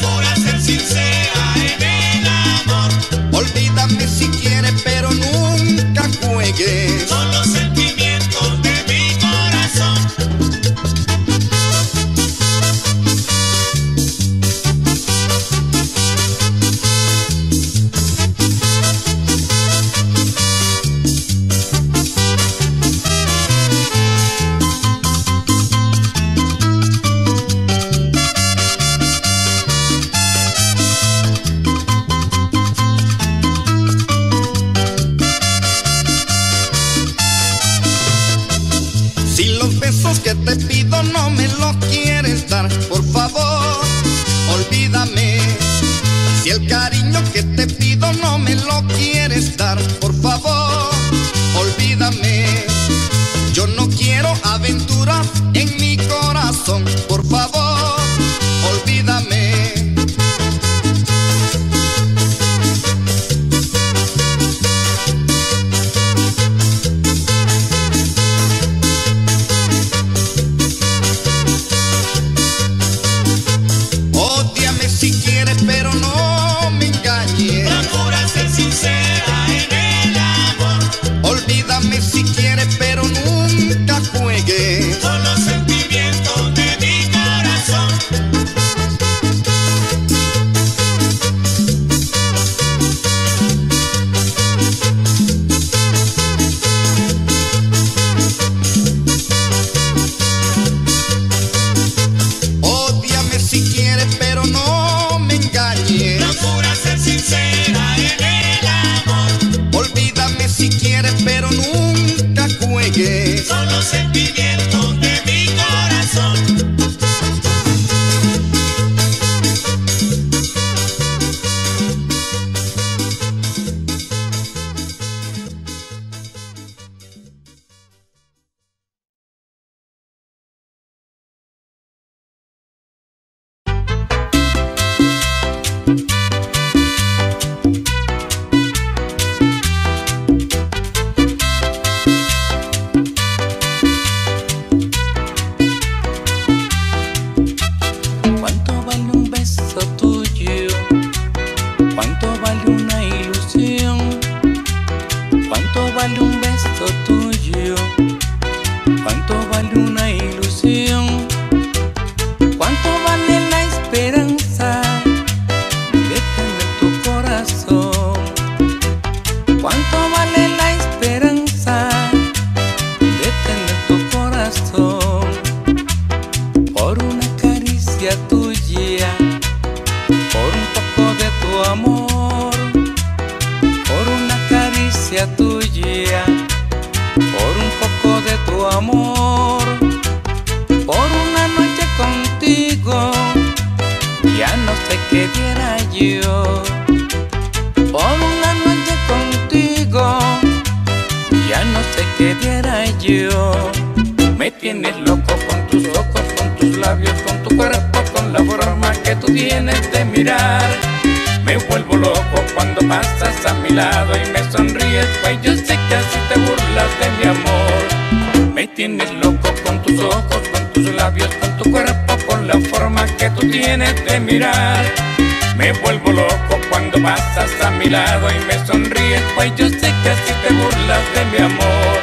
Speaker 7: ¿Cuánto vale una ilusión? ¿Cuánto vale la esperanza de tener tu corazón? ¿Cuánto vale la esperanza de tener tu corazón? Por una caricia tuya, por un poco de tu amor, por una caricia tuya, por un poco de tu amor, por una noche contigo, ya no sé qué diera yo. Por una noche contigo, ya no sé qué diera yo. Me tienes loco con tus ojos, con tus labios, con tu cuerpo, con la forma que tú tienes de mirar. Me vuelvo loco cuando pasas a mi lado y me sonríes, pues yo sé que así te burlas de mi amor. Me tienes loco con tus ojos, con tus labios, con tu cuerpo, con la forma que tú tienes de mirar. Me vuelvo loco cuando pasas a mi lado y me sonríes, pues yo sé que así te burlas de mi amor.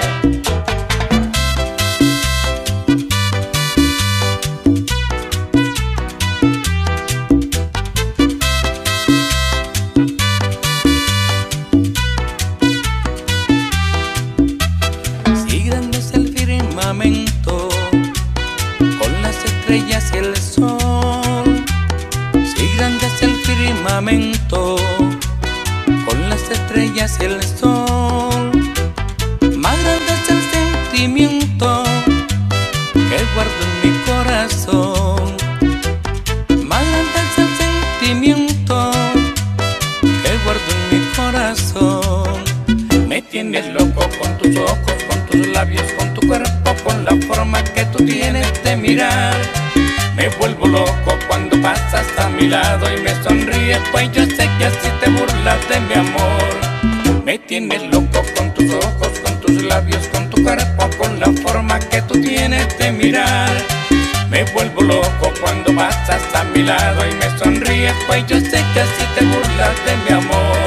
Speaker 7: Con las estrellas y el sol, si grande es el firmamento, con las estrellas y el sol, más grande es el sentimiento que guardo en mi corazón. Más grande es el sentimiento que guardo en mi corazón. Me tienes loco con tus ojos, con tus labios, con tu cuerpo, con la forma que tú tienes de mirar. Me vuelvo loco cuando pasas a mi lado y me sonríes, pues yo sé que así te burlas de mi amor. Me tienes loco con tus ojos, con tus labios, con tu cuerpo, con la forma que tú tienes de mirar. Me vuelvo loco cuando pasas a mi lado y me sonríes, pues yo sé que así te burlas de mi amor.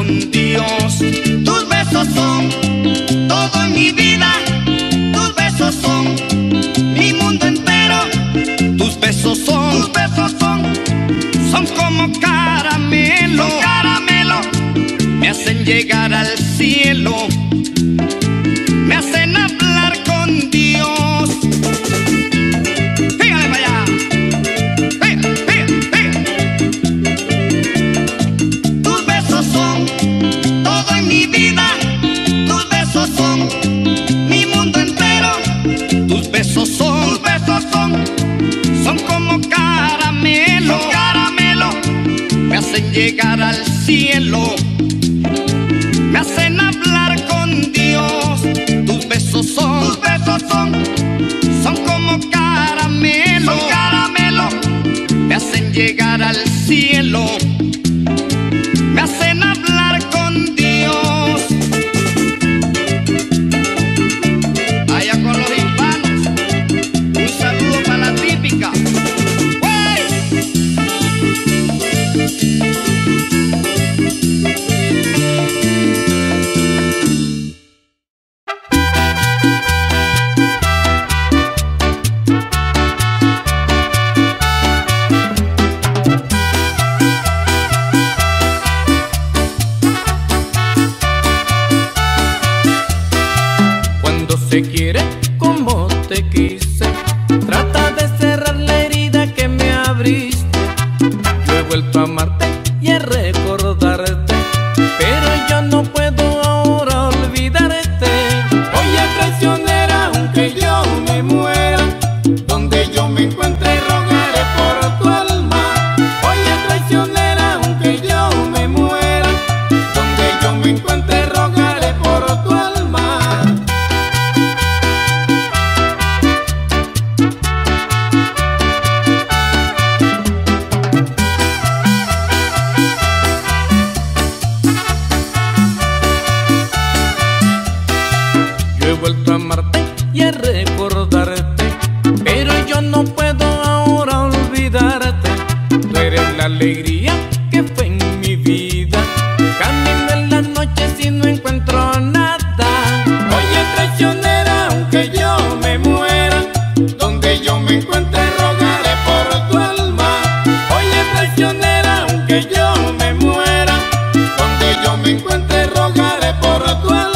Speaker 8: con Dios. Tus besos son todo en mi vida, tus besos son mi mundo entero. Tus besos son, tus besos son, son como caramelo, caramelo. Me hacen llegar al cielo, me hacen hablar con Dios. Fíjale para allá, fíjale, fíjale, fíjale. Tus besos son todo en mi vida, tus besos son mi mundo entero. Tus besos son, tus besos son, son como caramelo, caramelo. Me hacen llegar al cielo, me hacen hablar con Dios. Tus besos son, tus besos son, son como caramelo, caramelo. Me hacen llegar al cielo, me hacen hablar con Dios. Allá con los hispanos, un saludo para la típica.
Speaker 7: Se quiere como te quise, trata de cerrar la herida que me abriste. Yo he vuelto a amarte y a recordarte, pero yo no puedo ahora olvidarte.
Speaker 4: Oye, traicionera, aunque yo me muera, donde yo me encuentre rogaré por tu alma. Oye, traicionera, aunque yo me muera, donde yo me encuentre rogaré por tu alma.
Speaker 7: Yo he vuelto a amarte y a recordarte, pero yo no puedo ahora olvidarte. Tú eres la alegría que fue en mi vida, camino en la noche si no encuentro nada.
Speaker 4: Oye, traicionera, aunque yo me muera, donde yo me encuentre rogaré por tu alma. Oye, traicionera, aunque yo me muera, donde yo me encuentre rogaré por tu alma.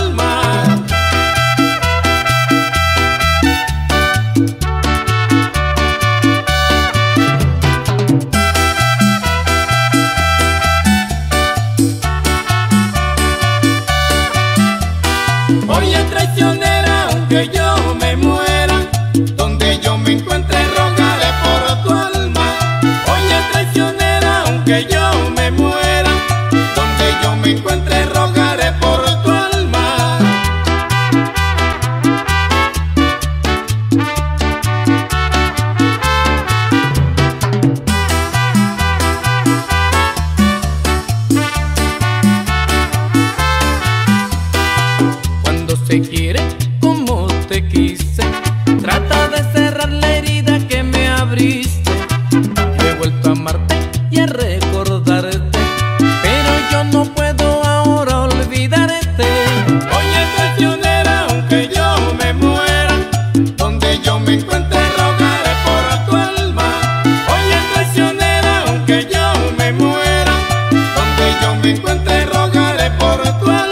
Speaker 4: Oye, traicionera, aunque yo me muera, donde yo me encuentre rogaré por tu alma. Oye, traicionera, aunque yo me muera, donde yo me encuentre rogaré por tu alma.
Speaker 7: Cuando se quiere como te quise, trata de cerrar la herida que me abriste. Yo he vuelto a amarte y a recordarte, pero yo no puedo ahora olvidarte.
Speaker 4: Oye, traicionera, aunque yo me muera, donde yo me encuentre rogaré por tu alma. Oye, traicionera, aunque yo me muera, donde yo me encuentre rogaré por tu alma.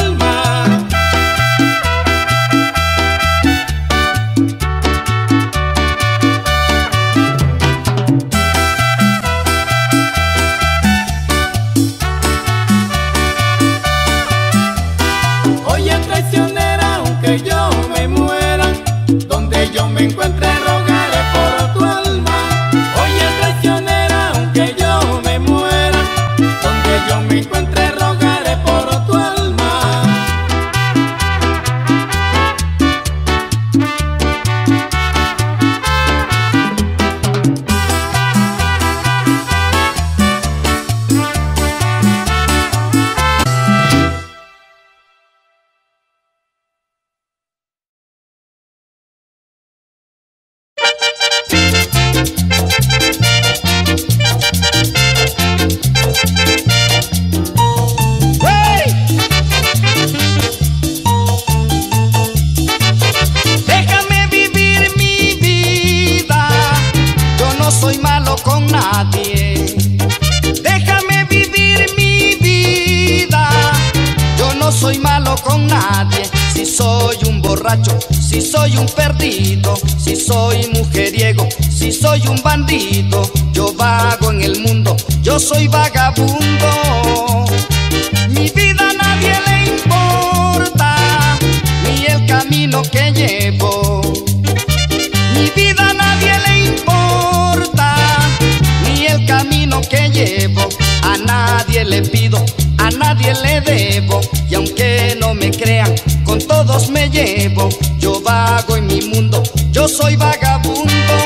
Speaker 3: con nadie. Si soy un borracho, si soy un perdido, si soy mujeriego, si soy un bandido. Yo vago en el mundo, yo soy vagabundo. Mi vida a nadie le importa, ni el camino que llevo. Mi vida a nadie le importa, ni el camino que llevo. A nadie le pido, a nadie le debo. Y aunque no me crean, con todos me llevo. Yo vago en mi mundo, yo soy vagabundo.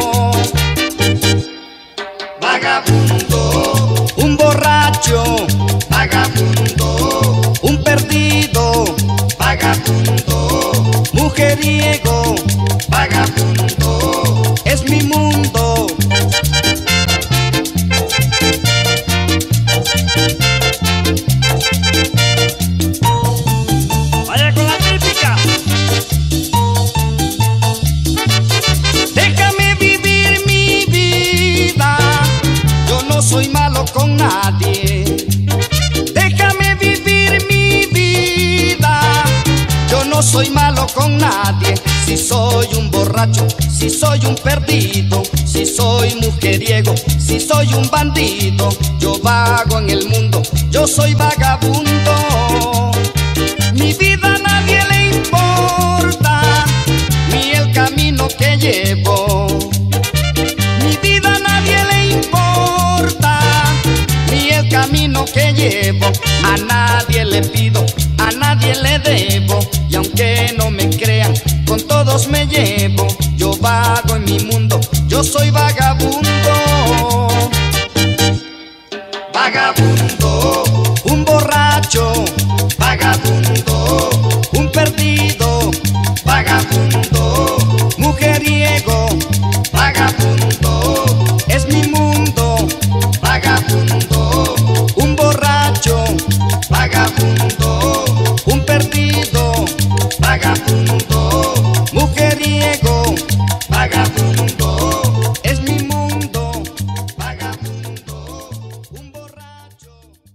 Speaker 3: Vagabundo, un borracho, vagabundo, un perdido, vagabundo, mujeriego, vagabundo, es mi mundo.
Speaker 1: Vaya con la típica.
Speaker 3: Déjame vivir mi vida, yo no soy malo con nadie. Déjame vivir mi vida, yo no soy malo con nadie. Si soy un borracho, si soy un perdido, si soy mujeriego, si soy un bandido. Yo vago en el mundo, yo soy vagabundo. Mi vida a nadie le importa, ni el camino que llevo. Mi vida a nadie le importa, ni el camino que llevo. A nadie le pido, a nadie le debo. Y aunque no me crean, con todos me llevo. Yo vago en mi mundo, yo soy vagabundo. Vagabundo, un borracho, vagabundo, un perdido, vagabundo, mujeriego, vagabundo, es mi mundo. Vagabundo, un borracho, vagabundo, un perdido, vagabundo, mujeriego, vagabundo, es mi mundo. Vagabundo, un borracho.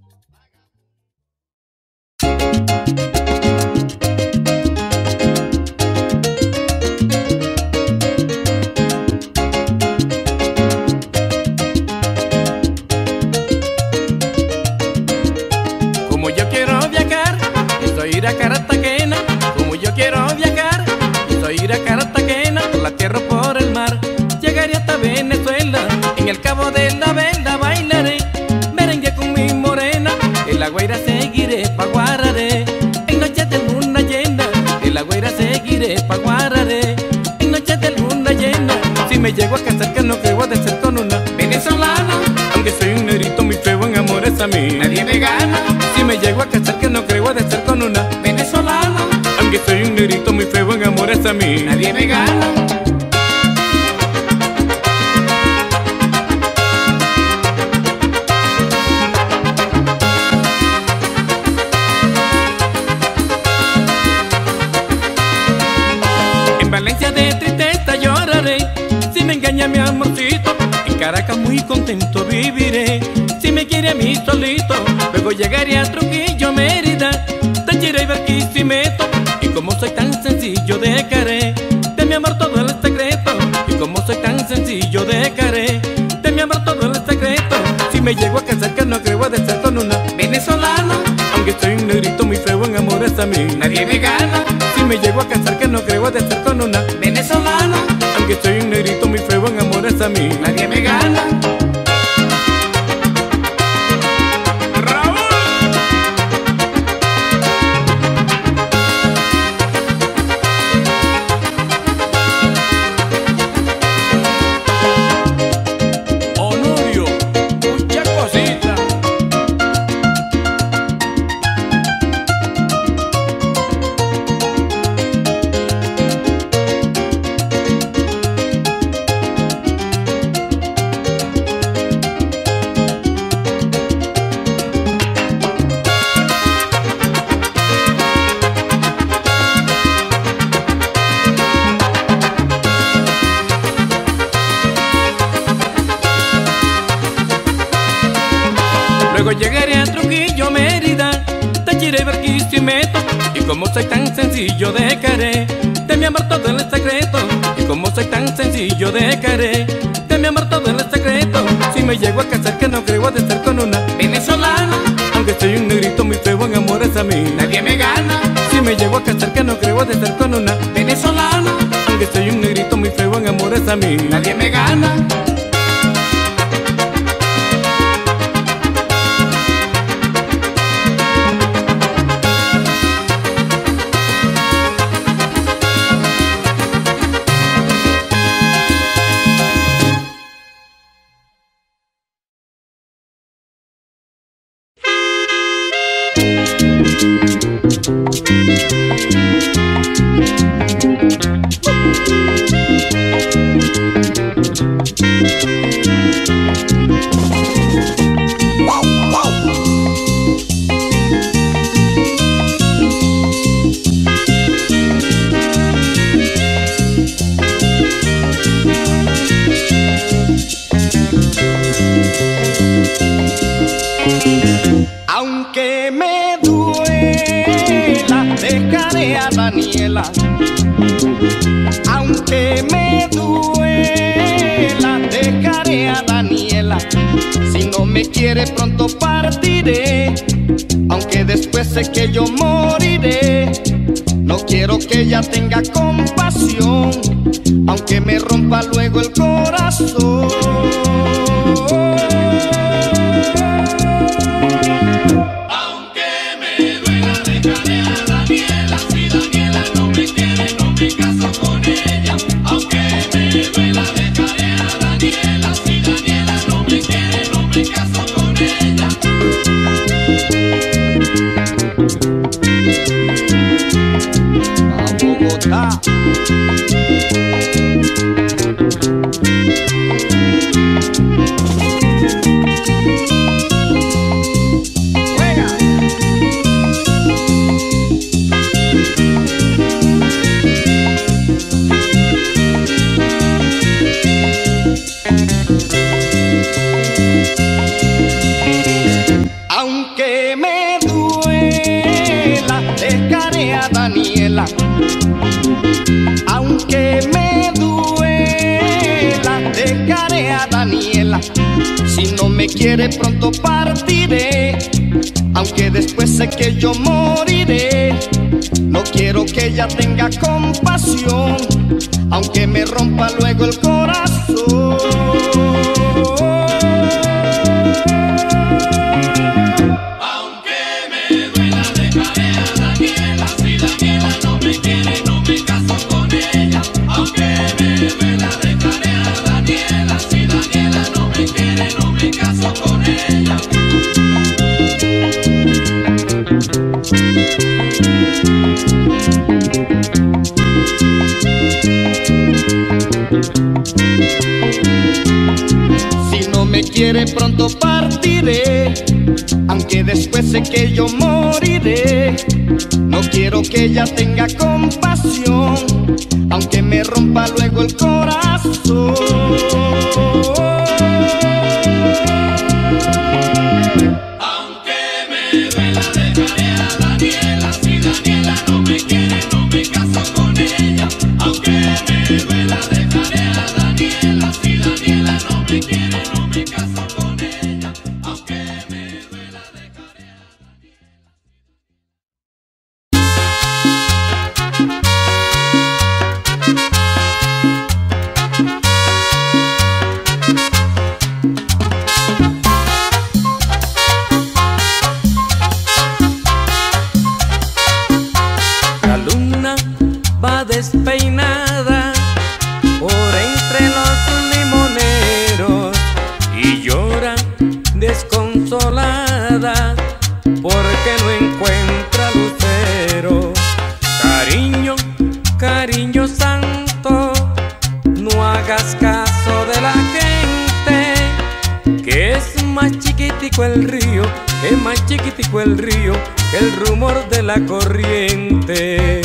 Speaker 7: Como yo quiero viajar, quiso ir a Cartagena. Como yo quiero viajar, quiso ir a Cartagena. Por la tierra o por el mar, llegaré hasta Venezuela. En el Cabo de la Vela bailaré merengue con mi morena. En La Guaira seguiré pa' Guararé. En noche de luna llena, en La Guaira seguiré pa' Guararé. En noche de luna llena, si me llego a casar que no creo de ser con una venezolana. Aunque soy un negrito muy feo en amores a mí nadie me gana. Si me llego a casar que no creo de ser con una venezolana. Aunque soy un negrito muy feo en amores a mí nadie me gana. En Valencia de tristeza lloraré si me engaña mi amorcito. En Caracas muy contento viviré si me quiere a mí solito. Luego llegaré a Trujillo, Mérida, Táchira y Barquisimeto. Y como soy tan sencillo dejaré de mi amor todo el secreto. Y como soy tan sencillo dejaré de mi amor todo el secreto. Si me llego a casar que no creo de ser con una venezolana. Aunque soy un negrito muy feo en amores a mí nadie me gana. Si me llego a casar que no creo de ser con una venezolana. Aunque soy un negrito muy feo en amores a mí nadie me gana. Honorio, mucha cosita. Luego llegaré a Trujillo, Mérida, Táchira tiré Barquisimeto. Y como soy tan sencillo dejaré de mi amor todo el secreto. Y como soy tan sencillo dejaré de mi amor todo el secreto. Si me llego a casar que no creo de estar con una venezolana, aunque soy un negrito muy feo en amores a mí nadie me gana. Si me llego a casar que no creo de estar con una venezolana, aunque soy un negrito muy feo en amores a mí nadie me gana.
Speaker 3: Aunque me duela, dejaré a Daniela. Aunque me duela, dejaré a Daniela. Si no me quiere pronto partiré, aunque después sé que yo moriré. No quiero que ella tenga compasión, aunque me rompa luego el corazón. Aunque me duela, dejaré a Daniela. Aunque me duela, dejaré a Daniela. Si no me quiere pronto partiré, aunque después sé que yo moriré. No quiero que ella tenga compasión, aunque me rompa luego el corazón. Si no me quiere pronto partiré, aunque después sé que yo moriré. No quiero que ella tenga compasión, aunque me rompa luego el corazón.
Speaker 5: Aunque me duela, dejaré a Daniela. Si Daniela no me quiere, no me caso con ella. Aunque me duela, dejaré a Daniela. Si Daniela no me quiere, no me caso con ella. Aunque me duela, dejaré a
Speaker 7: La luna va despeinada por entre los limoneros y llora desconsolada porque no encuentra lucero. Cariño, cariño santo, no hagas caso de la gente, que es más chiquitico el río, es más chiquitico el río que el rumor de la corriente.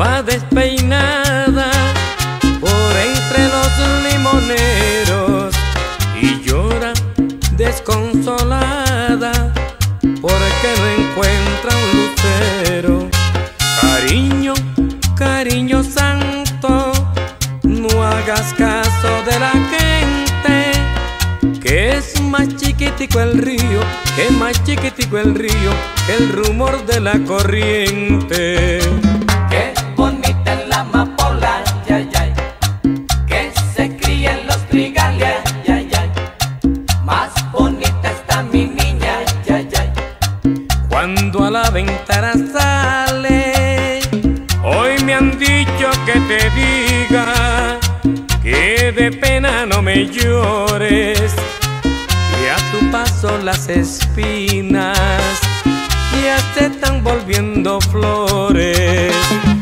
Speaker 7: va despeinada por entre los limoneros y llora desconsolada porque no encuentra un lucero. Cariño, cariño santo, no hagas caso de la gente, que es más chiquitico el río, que es más chiquitico el río que el rumor de la corriente.
Speaker 9: Qué bonita es la amapola, ya, ya, que se cría en los trigales, ya, ya. Más bonita está mi niña, ya, ya.
Speaker 7: Cuando a la ventana sale, hoy me han dicho que te diga que de pena no me llores, y a tu paso las espinas ya se están volviendo flores.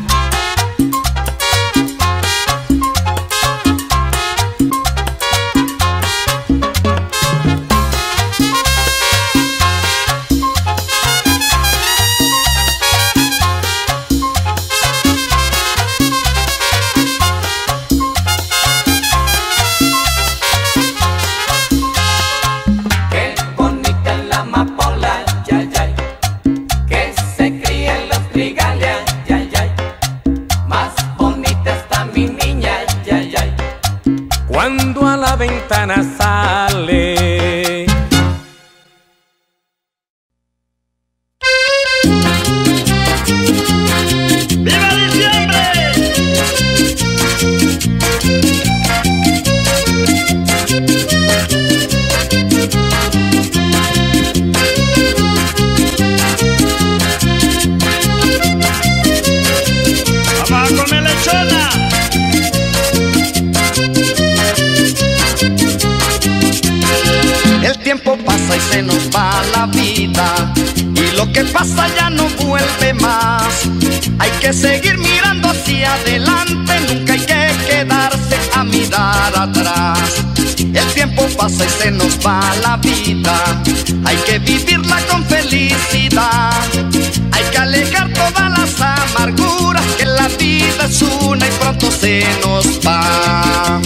Speaker 7: Cuando a la ventana sale,
Speaker 10: ¡viva diciembre! ¡Vamos a comer lechona!
Speaker 3: El tiempo pasa y se nos va la vida, y lo que pasa ya no vuelve más. Hay que seguir mirando hacia adelante, nunca hay que quedarse a mirar atrás. El tiempo pasa y se nos va la vida, hay que vivirla con felicidad. Hay que alejar todas las amarguras, que la vida es una y pronto se nos va.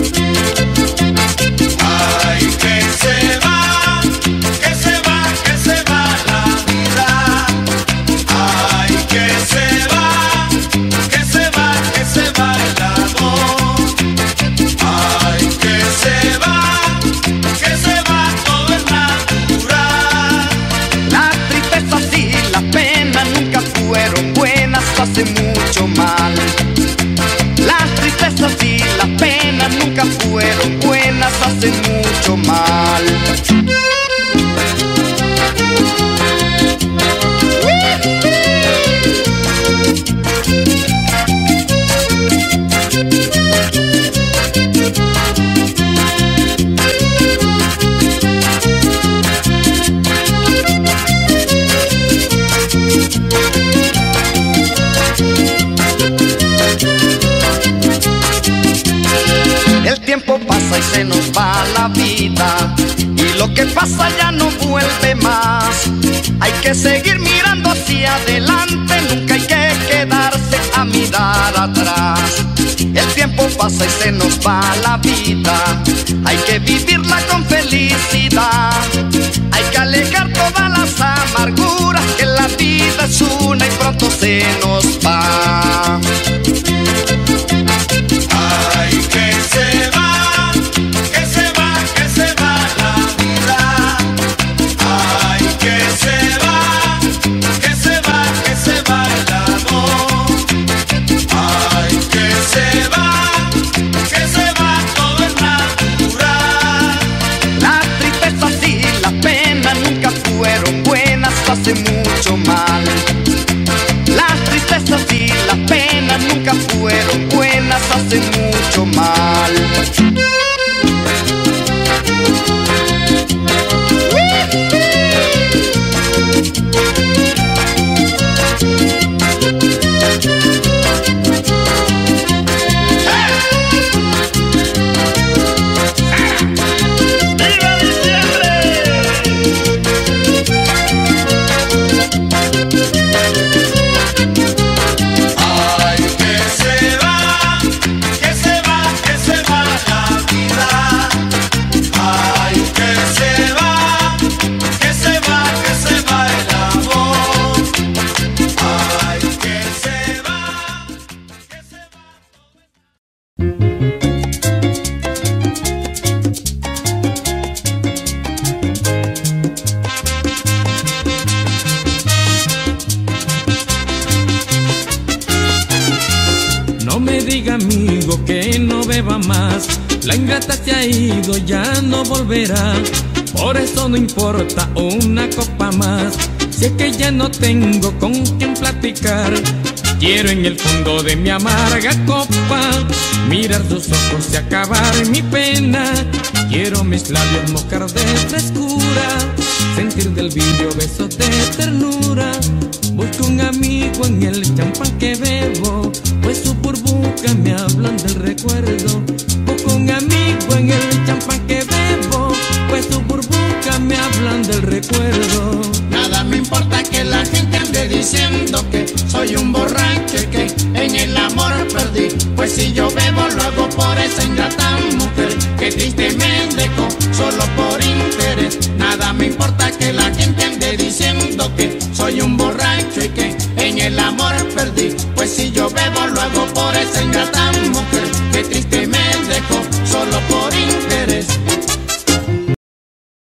Speaker 5: Ay, que se va, que se va, que se va la vida. Ay, que se va, que se va, que se va el amor. Ay, que se va, que se va todo es natural.
Speaker 3: Las tristezas y las penas nunca fueron buenas, hace mucho mal. Las tristezas y las penas nunca fueron buenas, hacen mucho mal. El tiempo pasa y se nos va la vida, y lo que pasa ya no vuelve más. Hay que seguir mirando hacia adelante, nunca hay que quedarse a mirar atrás. El tiempo pasa y se nos va la vida, hay que vivirla con felicidad. Hay que alejar todas las amarguras, que la vida es una y pronto se nos va.
Speaker 5: Ay, que se va, que se va, que se va la vida. Ay, que se va, que se va, que se va el amor. Ay, que se va, que se va todo es natural.
Speaker 3: Las tristezas y las penas nunca fueron buenas, hace mucho mal. Las tristezas y las penas nunca fueron buenas, hacen mucho mal.
Speaker 5: Ay,
Speaker 7: diga amigo que no beba más. La ingrata se ha ido, ya no volverá. Por eso no importa una copa más. Si es que ya no tengo con quien platicar, quiero en el fondo de mi amarga copa mirar sus ojos y acabar mi pena. Quiero mis labios mojar de frescura, sentir del vidrio besos de ternura. Busco un amigo en el champán que bebo, pues sus burbujas me hablan del recuerdo. Busco un amigo en el champán que bebo, pues sus burbujas me hablan del recuerdo.
Speaker 4: Nada me importa que la gente ande diciendo que soy un borracho y que en el amor perdí. Pues si yo bebo lo hago por esa ingrata mujer que triste me dejó solo por interés. Nada me importa que la gente ande diciendo que soy un borracho y que en el amor perdí. Pues si yo bebo lo hago por esa ingrata mujer